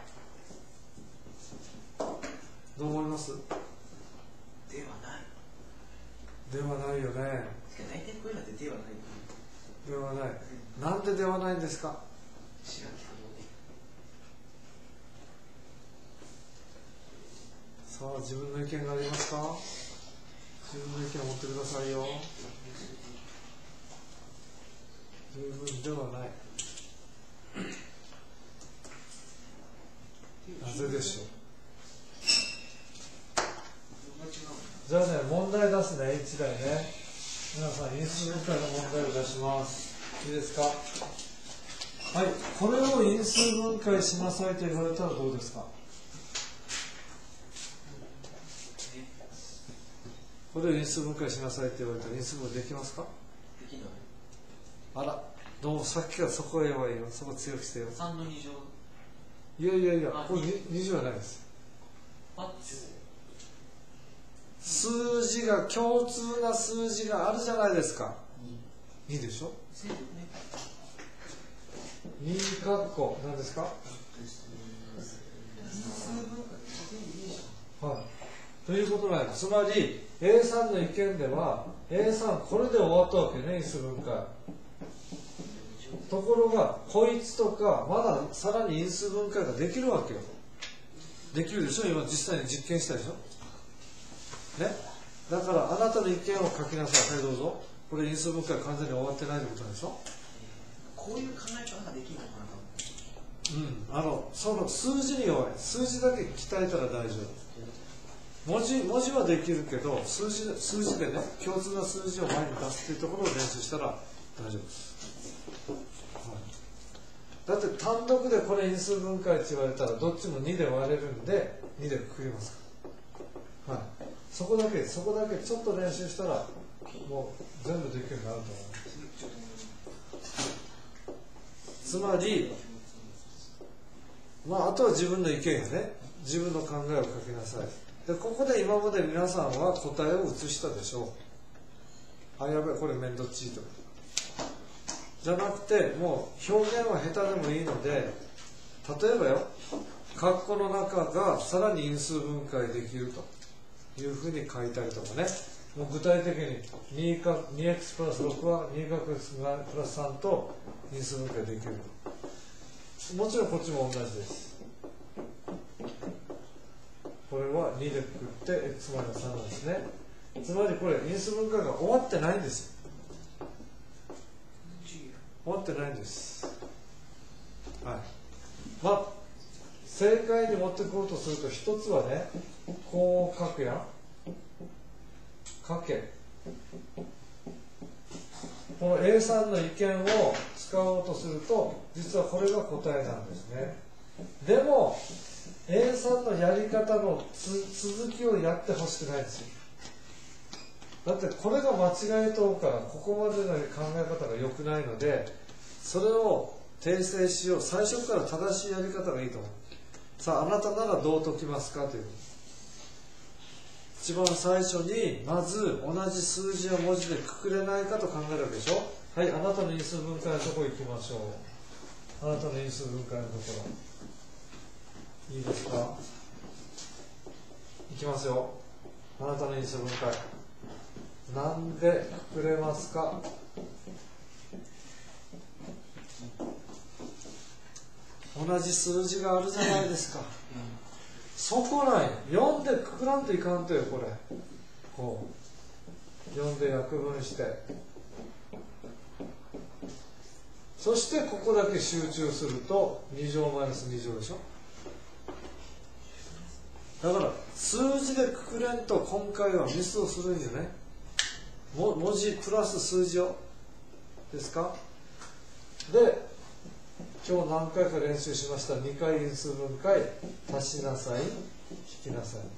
どう思います？ ではない。 ではないよね。 大体こういうのってではない。 ではない。なんでではないんですか？ 知らんけど。 さあ自分の意見がありますか？自分の意見を持ってくださいよ。十分ではない。なぜでしょう。じゃあね、問題出すね、1題ね。皆さん因数分解の問題を出します。いいですか？はい、これを因数分解しなさいと言われたらどうですか？これを因数分解しなさいと言われたら因数分解できますか？ できない。 あら、どうもさっきからそこへ弱いよ。そこ強くしてよ。 3の2乗。 いやいやいや、これ20はないです。数字が、共通な数字があるじゃないですか。2でしょ。2括弧何ですか？はい。ということなんです。つまり A さんの意見では A さんこれで終わったわけね、因数分解。ところがこいつとかまださらに因数分解ができるわけよ。できるでしょ。今実際に実験したでしょ。ね。だからあなたの意見を書きなさい。はい、どうぞ。これ因数分解完全に終わってないってことでしょ。 こういう考え方ができるのかな。 その数字に弱い。数字だけ鍛えたら大丈夫。文字はできるけど、数字でね、共通な数字を前に出すっていうところを練習したら大丈夫です。はい、だって単独でこれ因数分解って言われたらどっちも2で割れるんで2でくくりますから。はい、そこだけちょっと練習したらもう全部できるようになると思います。つまり、あとは自分の意見やね、自分の考えを書きなさい。でここで今まで皆さんは答えを写したでしょう。あ、やべえ、これめんどっちいとかじゃなくて、もう表現は下手でもいいので、例えばよ、括弧の中がさらに因数分解できるというふうに書いたりとかね、もう具体的に 2x プラス6は 2x プラス3と因数分解できると。もちろんこっちも同じです。これは2でくくって x マイナス3なんですね。つまりこれ因数分解が終わってないんですよ。終わってないんです。はい。正解に持ってこうとすると、一つはね、こう書くやん。かけ。この A さんの意見を使おうとすると、実はこれが答えなんですね。でも A さんのやり方の続きをやってほしくないんですよ。だってこれが間違えとうから、ここまでの考え方が良くないので、それを訂正しよう。最初から正しいやり方がいいと思う。さあ、あなたならどう解きますかという。一番最初にまず同じ数字を文字でくくれないかと考えるわけでしょ。はい、あなたの因数分解のところ行きましょう。あなたの因数分解のところいいですか。いきますよ。あなたの因数分解なんでくくれますか。同じ数字があるじゃないですか。そこない。4でくくらんといかんとよ、これ。こう。4で約分して。そしてここだけ集中すると2乗マイナス2乗でしょ。だから数字でくくれんと今回はミスをするんよね。文字プラス数字をですか。で、今日何回か練習しました2回因数分解、足しなさい、引きなさ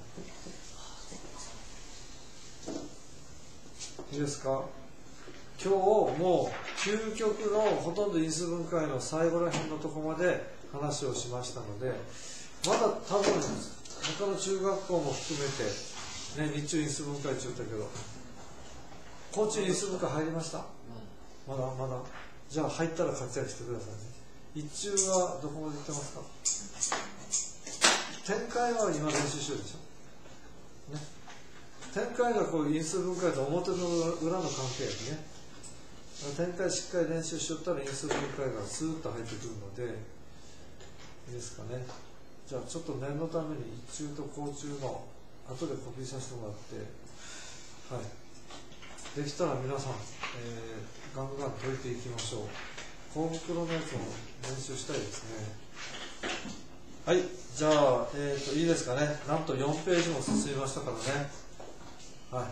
い。いいですか。今日もう究極のほとんど因数分解の最後ら辺のところまで話をしましたので、まだ多分他の中学校も含めて、ね、日中因数分解って言ったけど、高中因数分解入りました？まだ。じゃあ入ったら活躍してくださいね。一中はどこまで行ってますか？展開は今練習しようでしょ、ね、展開がこう因数分解と表の裏の関係やね。展開しっかり練習しよったら因数分解がスーッと入ってくるのでいいですかね。じゃあちょっと念のために一中と高中の後でコピーさせてもらって、はい、できたら皆さん、ガンガン解いていきましょう。項目のやつも練習したいですね。はい、じゃあ、いいですかね。なんと4ページも進みましたからね。はい、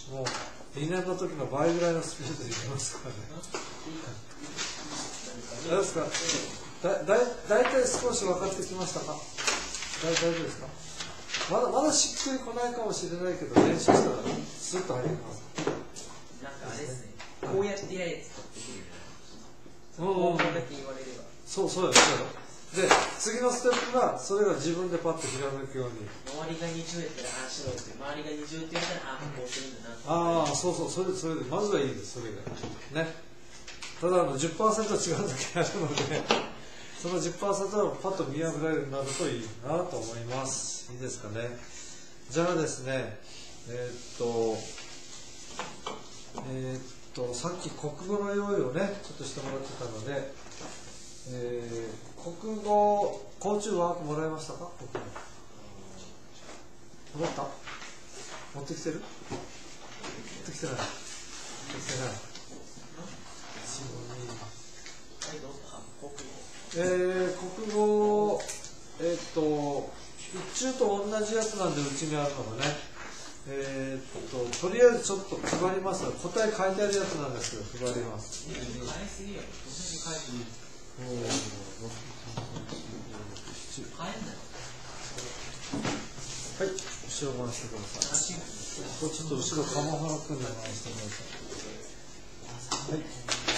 もう2年の時の倍ぐらいのスピードでいきますからね。大丈夫ですか。だいたい少し分かってきましたか。大丈夫ですか。まだしっくりこないかもしれないけど、練習したらスッと入ります。 なんかあれですね、こうやってやれって言ってくれる。こうだけ言われれば。 そうよ。で、次のステップが、それが自分でパッとひらめくように。 周りが20やったら、ああしろって、周りが20って言ったら、ああ、こうするんだな。 そう、それで、まずはいいです、それが。ね。ただ、10% 違うだけあるので、その 10% をパッと見破られるようになるといいなと思います。いいですかね。じゃあですね、さっき国語の用意をね、ちょっとしてもらってたので、国語、校中ワークもらいましたか？もらった？持ってきてる？持ってきてない。持ってきてない。国語、一中と同じやつなんで、うちにあるのがね、とりあえずちょっと配りますので、答え書いてあるやつなんですけど、配ります。はい、後ろ回してください。これちょっと後ろ、鴨原君に回してください。はい。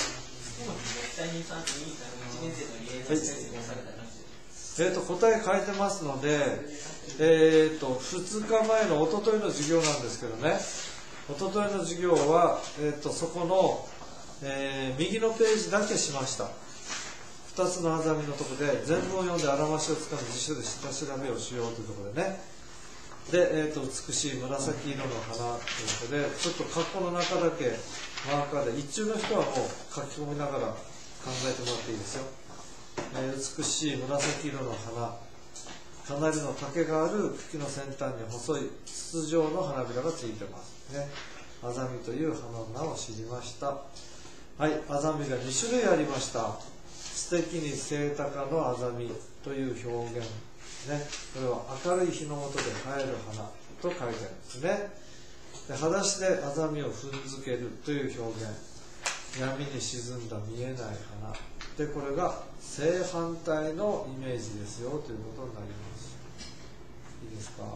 答え書いてますので、2日前の一昨日の授業なんですけどね、一昨日の授業は、そこの、右のページだけしました。2つのあざみのところで全文を読んで表しをつかむ辞書で下調べをしようというところでね。で、美しい紫色の花ということで、ちょっと括弧の中だけマーカーで、一中の人はもう書き込みながら考えてもらっていいですよ。美しい紫色の花、かなりの丈がある茎の先端に細い筒状の花びらがついてますね。アザミという花の名を知りました。はい、アザミが2種類ありました。素敵に清高のアザミという表現ね、これは明るい日の下で生える花と書いてあるんですね。で、裸足でアザミを踏んづけるという表現、闇に沈んだ見えない花で、これが正反対のイメージですよということになります。いいですか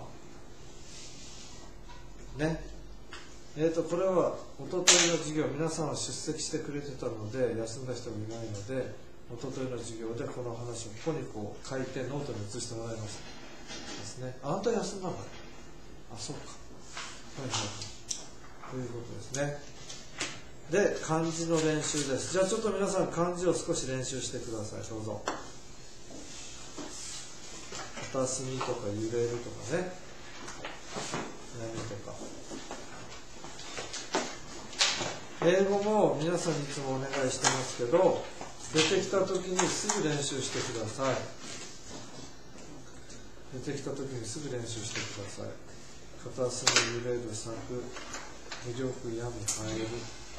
ね。これは一昨日の授業、皆さんは出席してくれてたので、休んだ人もいないので、一昨日の授業でこの話をここにこう書いてノートに移してもらいましたですね。あんた休んだの？あ、そうか。はいはい。ということですね。で、漢字の練習です。じゃあちょっと皆さん漢字を少し練習してください。どうぞ。片隅とか揺れるとかね。何とか。英語も皆さんにいつもお願いしてますけど、出てきた時にすぐ練習してください。出てきた時にすぐ練習してください。片隅揺れる、咲く、無力闇生える。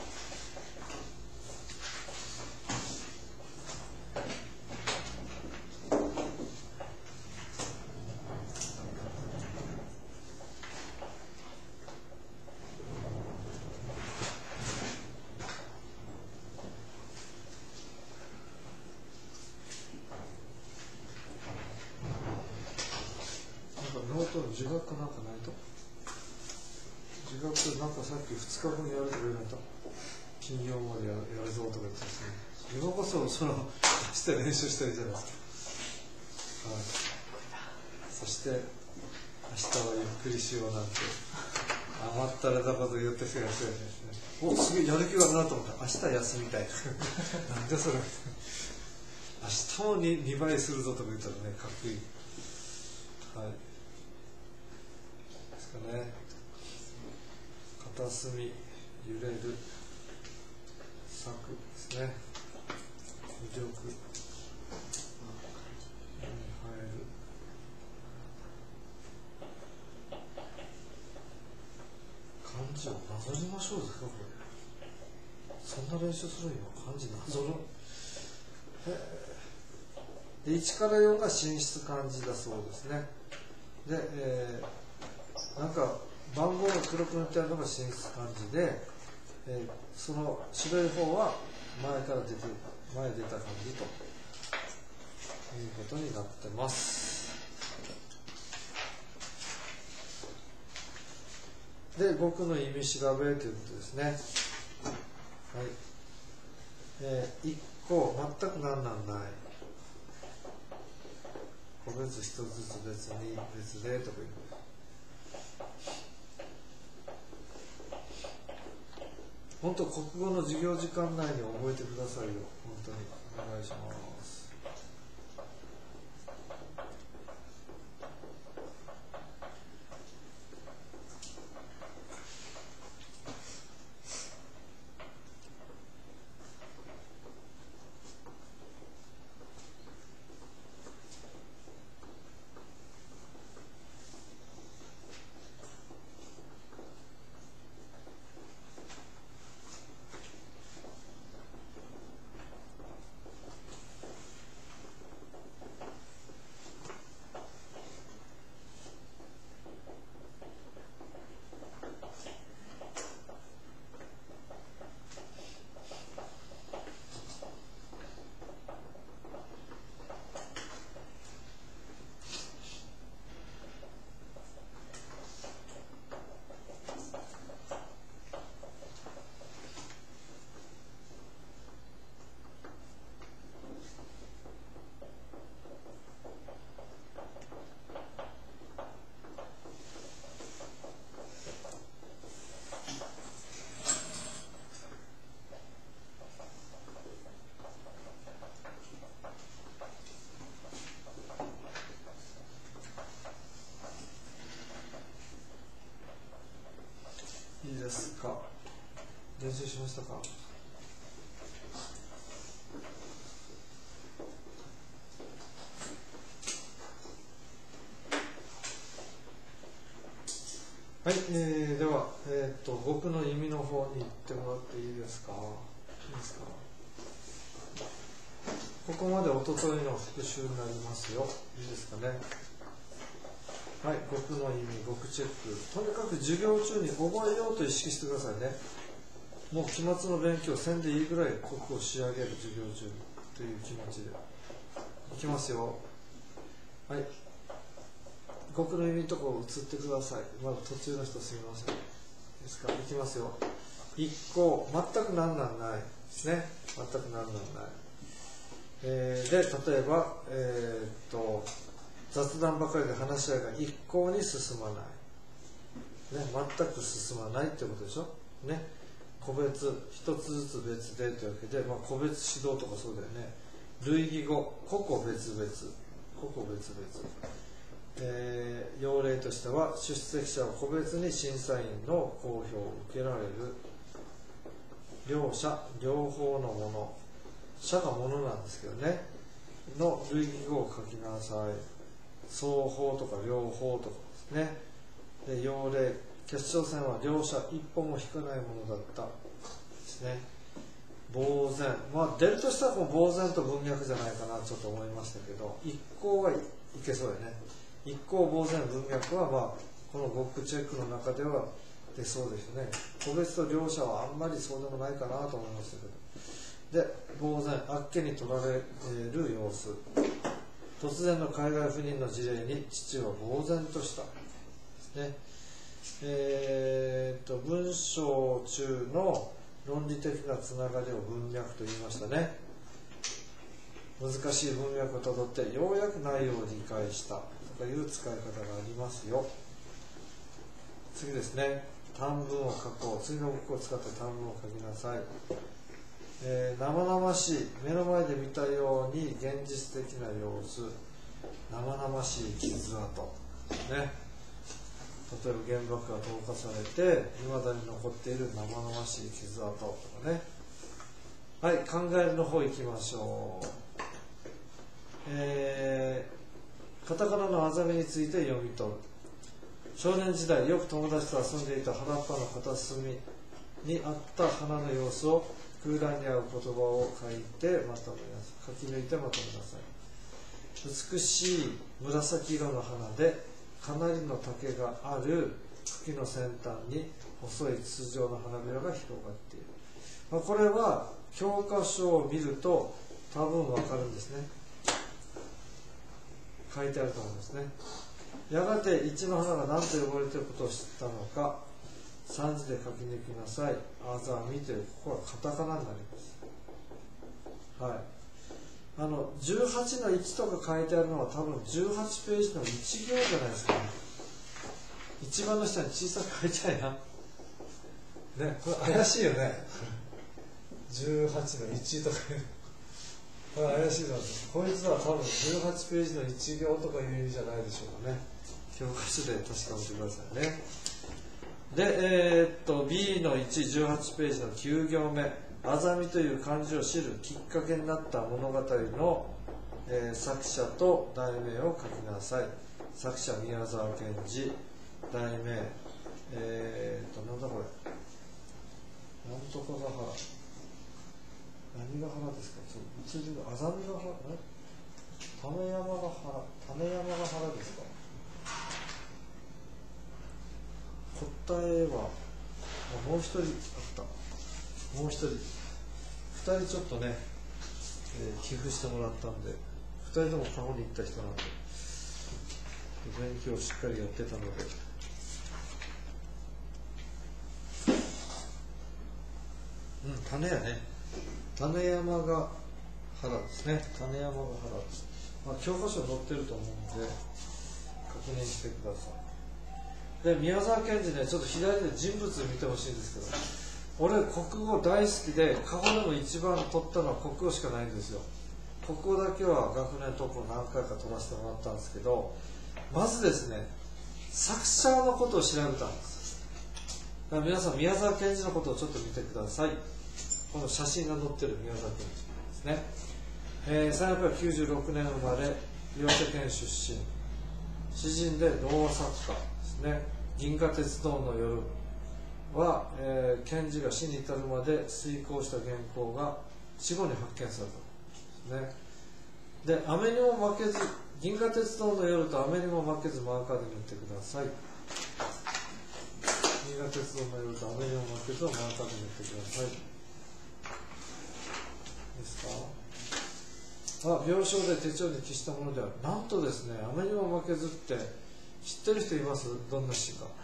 自学なんかないと？自学なんかさっき2日後にやるとか言われた。金曜までやるぞとか言ってですね。今こそして練習してるじゃないですか。はい。そして明日はゆっくりしようなんて甘ったれたこと言ってきてる人がですね。お、すげえやる気があるなと思った。明日休みたい。なんでそれ。明日も 2倍するぞとか言ったらね、かっこいい。はい。ね、片隅揺れる、咲くですね。無力、生える。 字をなぞりましょうですか、これ。そんな練習するんよ、漢字なぞる。で1から4が進出漢字だそうですね。で、なんか番号が黒く塗ってあるのが進出漢字で、その白い方は前から出た漢字ということになってます。で、語句の意味調べということですね。はい。1個、全く何なんない。個別一つずつ別に別でとかいう。本当国語の授業時間内に覚えてくださいよ。本当にお願いします。いいですか。練習しましたか。はい、では、語句の意味の方に行ってもらっていいですか。いいですか。ここまで一昨日の復習になりますよ。いいですかね。はい、語句の意味、語句チェック。とにかく授業中に覚えようと意識してくださいね。もう期末の勉強せんでいいぐらい国語を仕上げる授業中にという気持ちで。いきますよ。はい。語句の意味のところ移ってください。まだ途中の人すみません。ですから、いきますよ。一個、全く何なんないですね。全く何なんない。で、例えば、雑談ばかりで話し合いが一向に進まない、ね、全く進まないってことでしょ、ね、個別一つずつ別でというわけで、個別指導とかそうだよね。類義語個々別々、個々別々、要例としては出席者は個別に審査員の公表を受けられる、両者両方のもの、者がものなんですけどねの類義語を書きなさい。双方とか両方とかですね。で、要例、決勝戦は両者一本も引かないものだったですね。呆然、出るとしたらこの呆然と文脈じゃないかなちょっと思いましたけど、一項はいけそうよね。一項呆然文脈はこの語句チェックの中では出そうですね。個別と両者はあんまりそうでもないかなと思いましたけど。で、呆然、あっけに取られる様子。突然の海外赴任の事例に父は呆然としたですね。文章中の論理的なつながりを文脈と言いましたね。難しい文脈をたどってようやく内容を理解したという使い方がありますよ。次ですね。短文を書こう。次の語句を使って短文を書きなさい。生々しい、目の前で見たように現実的な様子、生々しい傷跡、ね、例えば原爆が投下されて未だに残っている生々しい傷跡とかね。はい、考えるの方行きましょう。カタカナのあざみについて読み取る。 少年時代よく友達と遊んでいた原っぱの片隅にあった花の様子を空欄に合う言葉を書いてまとめなさい。書き抜いてまとめなさい。美しい紫色の花でかなりの丈がある茎の先端に細い筒状の花びらが広がっている。これは教科書を見ると多分わかるんですね。書いてあると思いますね。やがて一の花が何と呼ばれていることを知ったのか、3字で書き抜きなさい。あざみという、ここはカタカナになります。はい。18の1とか書いてあるのは多分18ページの1行じゃないですかね。一番の下に小さく書いてあるな。ね、これ怪しいよね。18の1とかいう。これ怪しいのです。こいつは多分18ページの1行とかいう意味じゃないでしょうかね。教科書で確かめてくださいね。で、B の1、18ページの9行目、あざみという漢字を知るきっかけになった物語の、作者と題名を書きなさい。作者宮沢賢治、題名、なんだこれ、なんとかが原。何が原ですか？物理のあざみが原、種山が原、種山が原ですか？答えはもう一人あった。もう一人、2人ちょっとね、寄付してもらったんで、2人とも過去に行った人なんで勉強をしっかりやってたので、種やね、種山が原ですね。種山が原です。教科書に載ってると思うんで確認してください。で、宮沢賢治ね、ちょっと左で人物見てほしいんですけど、俺国語大好きで、過去でも一番取ったのは国語しかないんですよ。国語だけは学年トップを何回か取らせてもらったんですけど、まずですね、作者のことを調べたんです。だから皆さん宮沢賢治のことをちょっと見てください。この写真が載ってる宮沢賢治ですね。1996年生まれ、岩手県出身、詩人で童話作家ですね。銀河鉄道の夜は、賢治が死に至るまで遂行した原稿が死後に発見されたんですね。で、雨にも負けず、銀河鉄道の夜と雨にも負けずマーカーで塗ってください。銀河鉄道の夜と雨にも負けずをマーカーで塗ってください。ですか？病床で手帳に記したものである。なんとですね、雨にも負けずって知ってる人います？どんな詩か。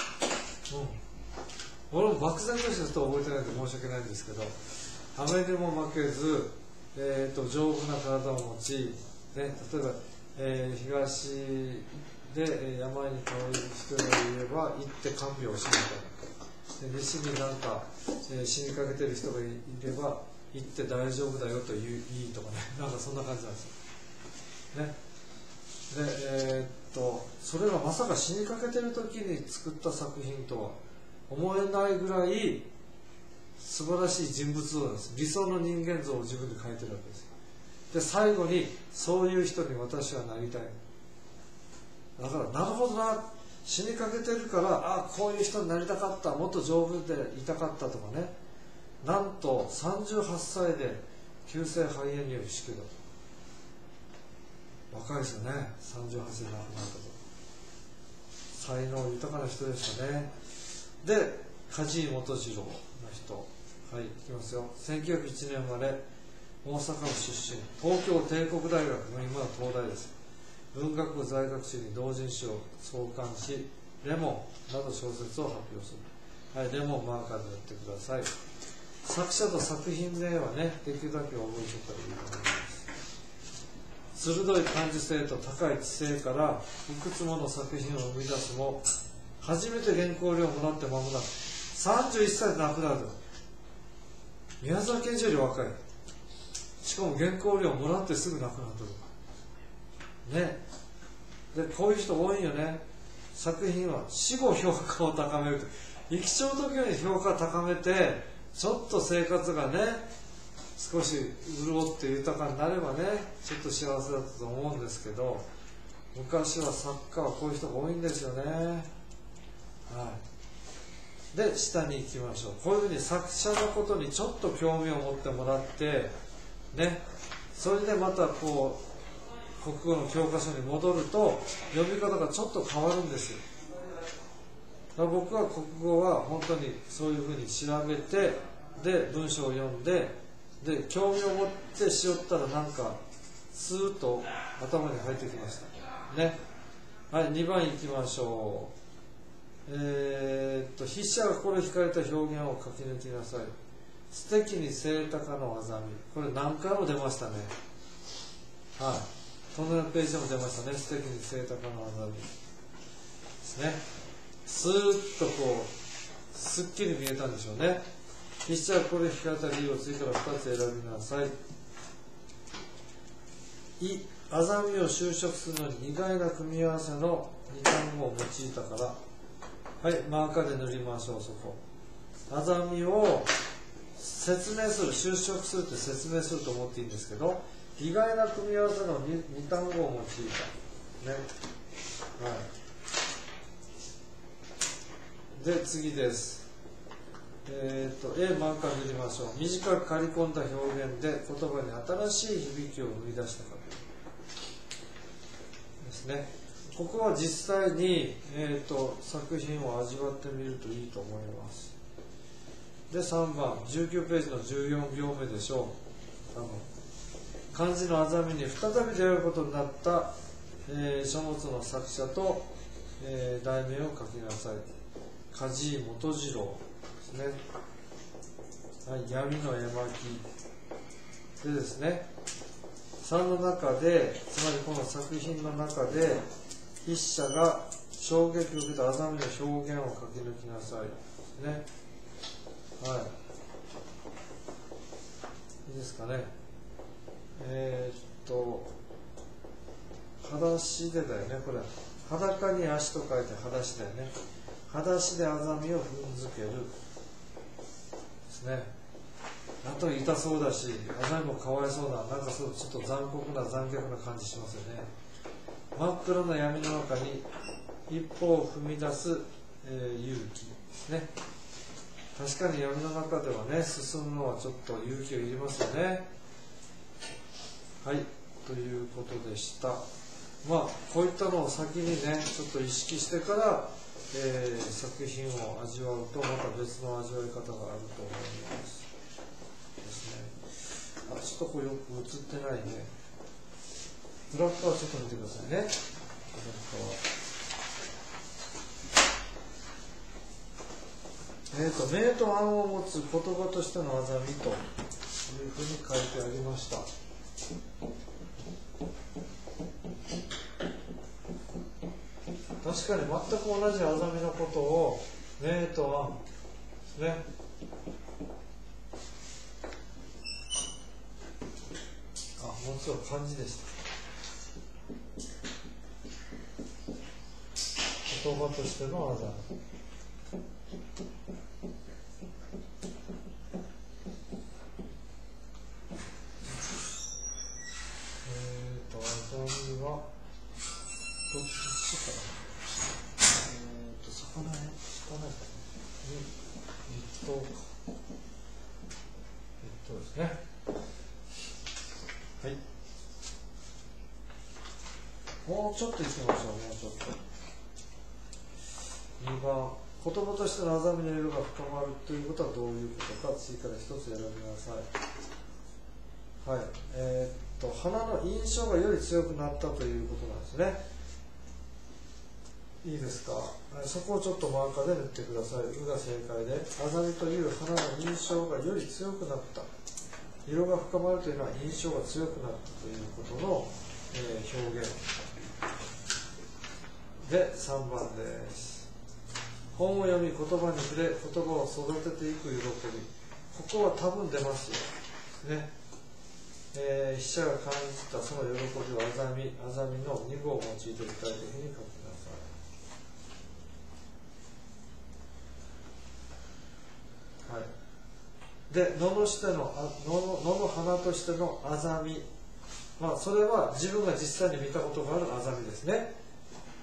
俺も漠然とした人は覚えてないんで申し訳ないんですけど、雨にも負けず、丈夫な体を持ち、ね、例えば、東で、山に倒れる人がいれば行って看病をしなかった。西になんか、死にかけてる人がいれば行って大丈夫だよと言いとかね、なんかそんな感じなんですよ。ね。で、それがまさか死にかけてる時に作った作品とは思えないぐらい素晴らしい人物像なんです。理想の人間像を自分で描いてるわけです。で、最後にそういう人に私はなりたい。だからなるほどな、死にかけてるから、あ、こういう人になりたかった、もっと丈夫でいたかったとかね。なんと38歳で急性肺炎による死去だと。若いですよね、38で亡くなったと。才能豊かな人でしたね。で、梶井元次郎の人、はい、いきますよ。1901年生まれ、大阪府出身、東京帝国大学の今は東大です。文学部在学中に同人誌を創刊し、レモンなど小説を発表する。はい、レモンマーカーでやってください。作者と作品名はね、できるだけ覚えておいたらいいと思います。鋭い感受性と高い知性からいくつもの作品を生み出すも、初めて原稿料をもらって間もなく31歳で亡くなる。宮沢賢治より若い。しかも原稿料をもらってすぐ亡くなってるね。で、こういう人多いよね。作品は死後評価を高めると、生き帳時に評価を高めて、ちょっと生活がね少し潤って豊かになればね、ちょっと幸せだったと思うんですけど、昔は作家はこういう人が多いんですよね。 はい、で下に行きましょう。こういうふうに作者のことにちょっと興味を持ってもらってね、それでまたこう国語の教科書に戻ると読み方がちょっと変わるんですよ。だから僕は国語は本当にそういうふうに調べて、で文章を読んで、で興味を持ってしよったらなんかスーッと頭に入ってきましたね。はい、2番いきましょう。筆者が心惹かれた表現を書き抜きなさい。素敵に清高のあざみ。これ何回も出ましたね。はい、隣のページでも出ましたね。素敵に清高のあざみですね。スーッとこうすっきり見えたんでしょうね。筆者が心惹かれた理由を次から2つ選びなさい。あざみを修飾するのに意外な組み合わせの2単語を用いたから、はい、マーカーで塗りましょう。そこあざみを説明する、修飾するって説明すると思っていいんですけど、意外な組み合わせの 2単語を用いたね。はい、で次です。A マーカー塗りましょう。短く刈り込んだ表現で言葉に新しい響きを生み出したからですね。ここは実際に、作品を味わってみるといいと思います。で3番19ページの14行目でしょう。漢字のあざみに再び出会うことになった、書物の作者と、題名を書きなさい。梶井元次郎ですね。はい、闇の絵巻でですね、3の中で、つまりこの作品の中で筆者が衝撃を受けたあざみの表現を書き抜きなさいですね。はい、いいですかね。裸足でだよね。これ裸に足と書いて裸足だよね。裸足であざみを踏んづけるですね。あと痛そうだし、あざみもかわいそうな、なんかそうちょっと残酷な残虐な感じしますよね。真っ暗な闇の中に一歩を踏み出す、勇気ですね。確かに闇の中ではね、進むのはちょっと勇気がいりますよね。はい、ということでした。まあこういったのを先にねちょっと意識してから、作品を味わうとまた別の味わい方があると思いますですね。あ、ちょっとこれよく映ってないね。裏側ちょっと見てくださいね。裏側名と案を持つ言葉としてのあざみというふうに書いてありました。確かに全く同じあざみのことを名と案ですね。あ、もちろん漢字でした。言葉としてのあざみ。あざみはどっちかな。魚ですね。はい。もうちょっといきましょう。もうちょっと。2番、言葉としてのあざみの色が深まるということはどういうことか、次から一つ選びなさい。はい。花の印象がより強くなったということなんですね。いいですか。そこをちょっとマーカーで塗ってください。「う」が正解で、あざみという花の印象がより強くなった。色が深まるというのは印象が強くなったということの、表現で3番です。本を読み言葉に触れ言葉を育てていく喜び。ここは多分出ますよ、ね。筆者が感じたその喜びをあざみの2語を用いて具体的に書きなさい。はい、で野の花としてのあざみ、まあ、それは自分が実際に見たことがあるあざみですね。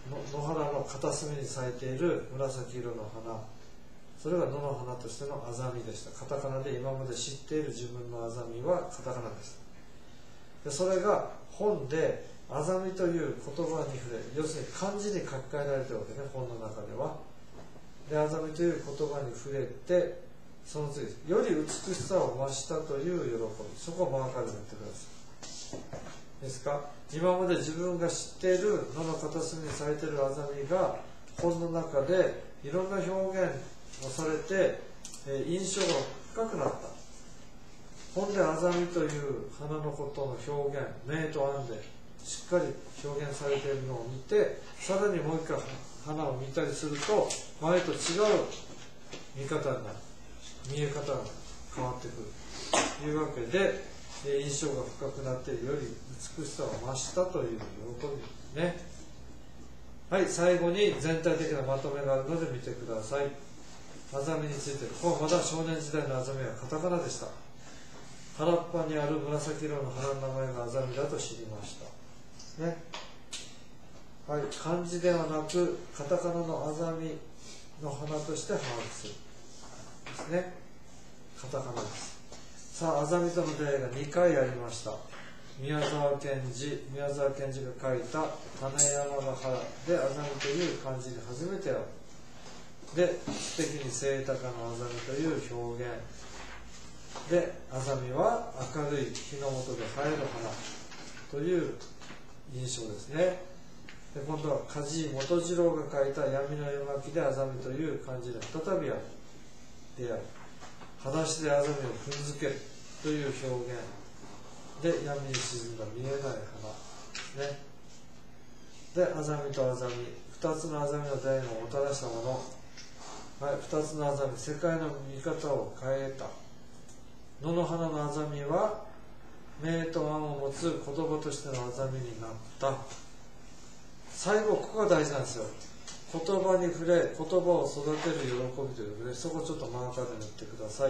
野原の片隅に咲いている紫色の花、それが野の花としてのアザミでした。カタカナで今まで知っている自分のアザミはカタカナでした。でそれが本でアザミという言葉に触れ、要するに漢字に書き換えられているわけね、本の中では。でアザミという言葉に触れて、その次より美しさを増したという喜び、そこをマーカーで言ってください。ですか、今まで自分が知っている野の片隅に咲いているアザミが本の中でいろんな表現をされて、印象が深くなった。本でアザミという花のことの表現、名と案でしっかり表現されているのを見て、さらにもう一回花を見たりすると前と違う見方になる、見え方が変わってくるというわけで、印象が深くなってより美しさを増したという喜びですね。はい、最後に全体的なまとめがあるので見てください。アザミについて、ここはまだ少年時代のアザミはカタカナでした。原っぱにある紫色の花の名前がアザミだと知りましたね。はい、漢字ではなくカタカナのアザミの花として把握するですね。カタカナです。さあ、アザミとの出会いが2回ありました。宮沢賢治が書いた種山の原でアザミという漢字に初めてある。で、知的に清高なアザミという表現で、アザミは明るい日の下で映える花という印象ですね。で、今度は梶井元次郎が書いた闇の夜巻きでアザミという漢字で再び出会い、裸足でアザミを踏んづけるという表現で、闇に沈んだ見えない花ね。で、アザミとアザミ、2つのアザミの出会いをもたらしたもの、はい、2つのアザミ、世界の見方を変えた。野の花のアザミは名と案を持つ言葉としてのアザミになった。最後、ここが大事なんですよ。言葉に触れ、言葉を育てる喜びということで、そこをちょっとマーカーで塗ってください。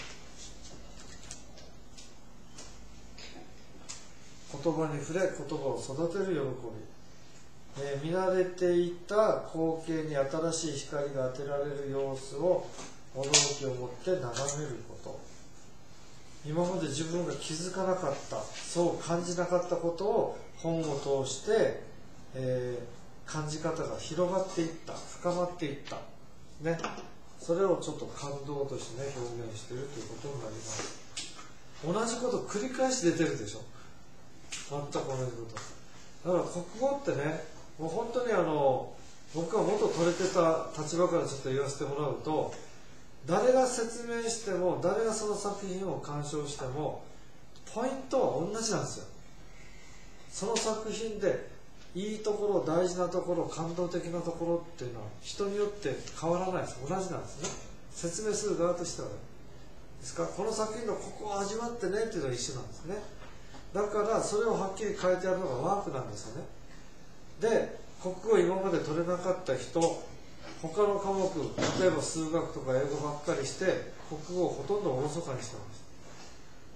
言葉に触れ、言葉を育てる喜び、見慣れていた光景に新しい光が当てられる様子を驚きを持って眺めること。今まで自分が気づかなかった、そう感じなかったことを本を通して、感じ方が広がっていった、深まっていった、ね、それをちょっと感動としてね、表現しているということになります。同じこと繰り返し出てるでしょ、全く同じこと。だから国語ってね、もう本当に僕が元取れてた立場からちょっと言わせてもらうと、誰が説明しても、誰がその作品を鑑賞してもポイントは同じなんですよ。その作品でいいところ、大事なところ、感動的なところっていうのは人によって変わらないです。同じなんですね。説明する側としてはですから、この作品のここを味わってねっていうのは一緒なんですね。だからそれをはっきり書いてあるのがワークなんですよね。で、国語今まで取れなかった人、他の科目、例えば数学とか英語ばっかりして国語をほとんどおろそかにしてました。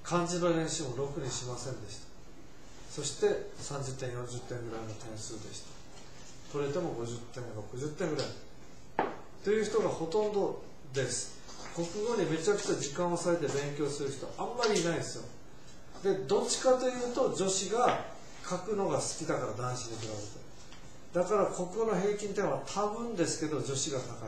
漢字の練習もろくにしませんでした。そして30点40点ぐらいの点数でした。取れても50点60点ぐらいという人がほとんどです。国語にめちゃくちゃ時間を割いて勉強する人あんまりいないんですよ。で、どっちかというと女子が書くのが好きだから、男子に比べて。だから国語の平均点は多分ですけど女子が高い。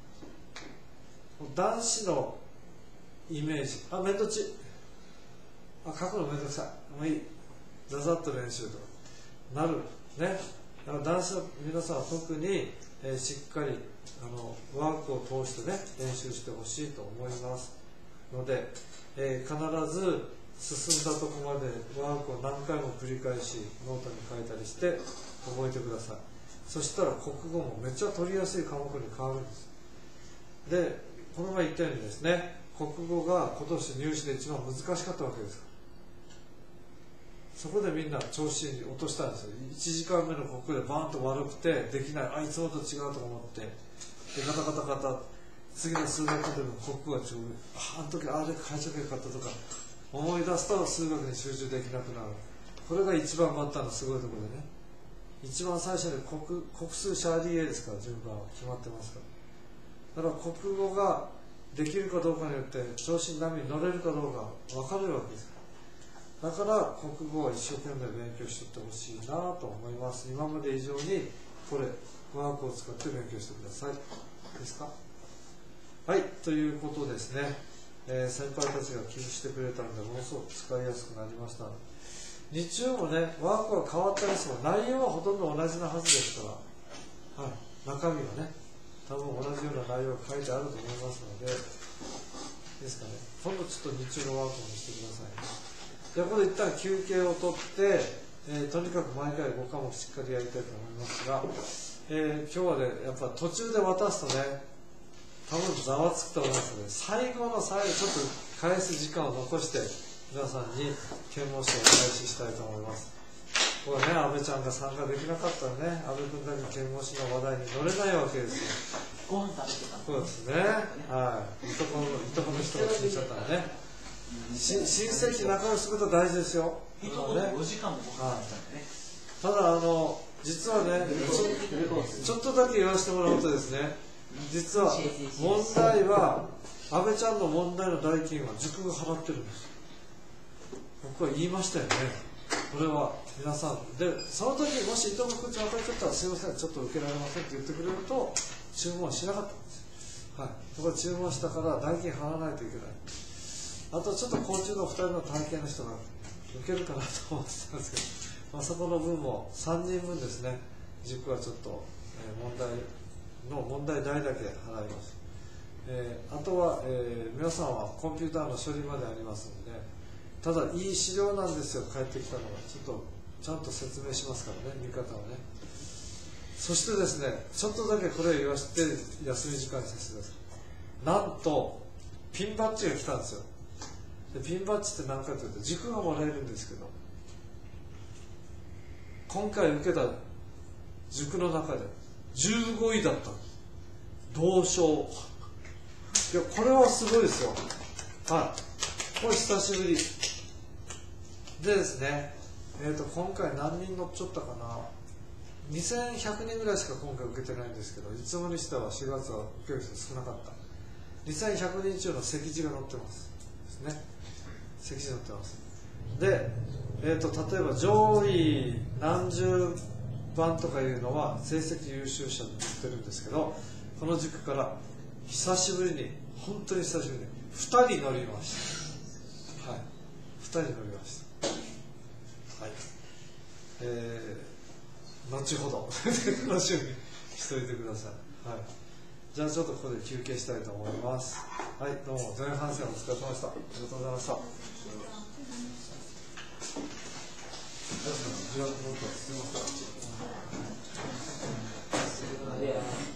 男子のイメージ、めんどっち、書くのめんどくさい、もういい、ざざっと練習となるね。だから男子の皆さんは特に、しっかりワークを通してね、練習してほしいと思いますので、必ず進んだところまでワークを何回も繰り返しノートに書いたりして覚えてください。そしたら国語もめっちゃ取りやすい科目に変わるんです。で、この前言ったようにですね、国語が今年入試で一番難しかったわけです。そこでみんな調子に落としたんですよ。1時間目の国語でバーンと悪くてできない、いつもと違うと思って、でガタガタガタ、次の数学でも国語があの時あれ書いちゃけなかったとか思い出すと数学に集中できなくなる。これが一番バッターのすごいところでね。 一番最初に国数シャーリーエですから順番は決まってますから。だから国語ができるかどうかによって調子に波に乗れるかどうか分かるわけです。だから国語は一生懸命勉強していってほしいなと思います。今まで以上にこれワークを使って勉強してください。ですか？はい、ということですね。先輩たちが寄付してくれたのでものすごく使いやすくなりました。日中もねワークが変わったりしても内容はほとんど同じなはずですから、はい、中身はね多分同じような内容が書いてあると思いますので、ですかね、今度ちょっと日中のワークもしてくださいね。じゃあここで一旦休憩を取って、とにかく毎回5科目しっかりやりたいと思いますが、今日はねやっぱ途中で渡すとね多分ざわつくと思いますので、最後の最後ちょっと返す時間を残して皆さんに検問書を開始したいと思います。これね、安倍ちゃんが参加できなかったらね、安倍君だけ検問書の話題に乗れないわけですよ。 ご飯食べてた。 そうですね。はい。いとこの人が聞いちゃったらね。親戚仲良くすること大事ですよ。 いとこで5時間もご飯食べたんだね。 ただ実はね、ちょっとだけ言わせてもらうとですね、実は問題は安倍ちゃんの問題の代金は塾が払ってるんです。僕は言いましたよね。これは皆さんで、その時もし伊藤君ちゃん分かっちゃったらすいませんちょっと受けられませんって言ってくれると注文しなかったんですよ。はい。そこで注文したから代金払わないといけない。あとちょっと高中の2人の体験の人が受けるかなと思ってたんですけど、そこの分も3人分ですね、塾はちょっと、問題代だけ払います。あとは、皆さんはコンピューターの処理までありますので、ただいい資料なんですよ、返ってきたのが。ちょっとちゃんと説明しますからね、見方をね。そしてですね、ちょっとだけこれを言わせて休み時間にさせてください。なんとピンバッジが来たんですよ。でピンバッジって何かというと軸がもらえるんですけど、今回受けた塾の中で15位だった。同賞。いやこれはすごいですよ。はい、これ久しぶりでですね、今回何人乗っちゃったかな、2100人ぐらいしか今回受けてないんですけど、いつもにしては4月は受ける人少なかった。2100人中の席次が載ってますですね。席次載ってます。で、例えば上位何十番とかいうのは成績優秀者に載ってるんですけど、この塾から久しぶりに、本当に久しぶりに2人乗りました。はい、2人乗りました。はい、後ほど楽しみにしておいてください。はい、じゃあちょっとここで休憩したいと思います。はい、どうも前半戦お疲れ様でした。ありがとうございました。じゃあ、すみません。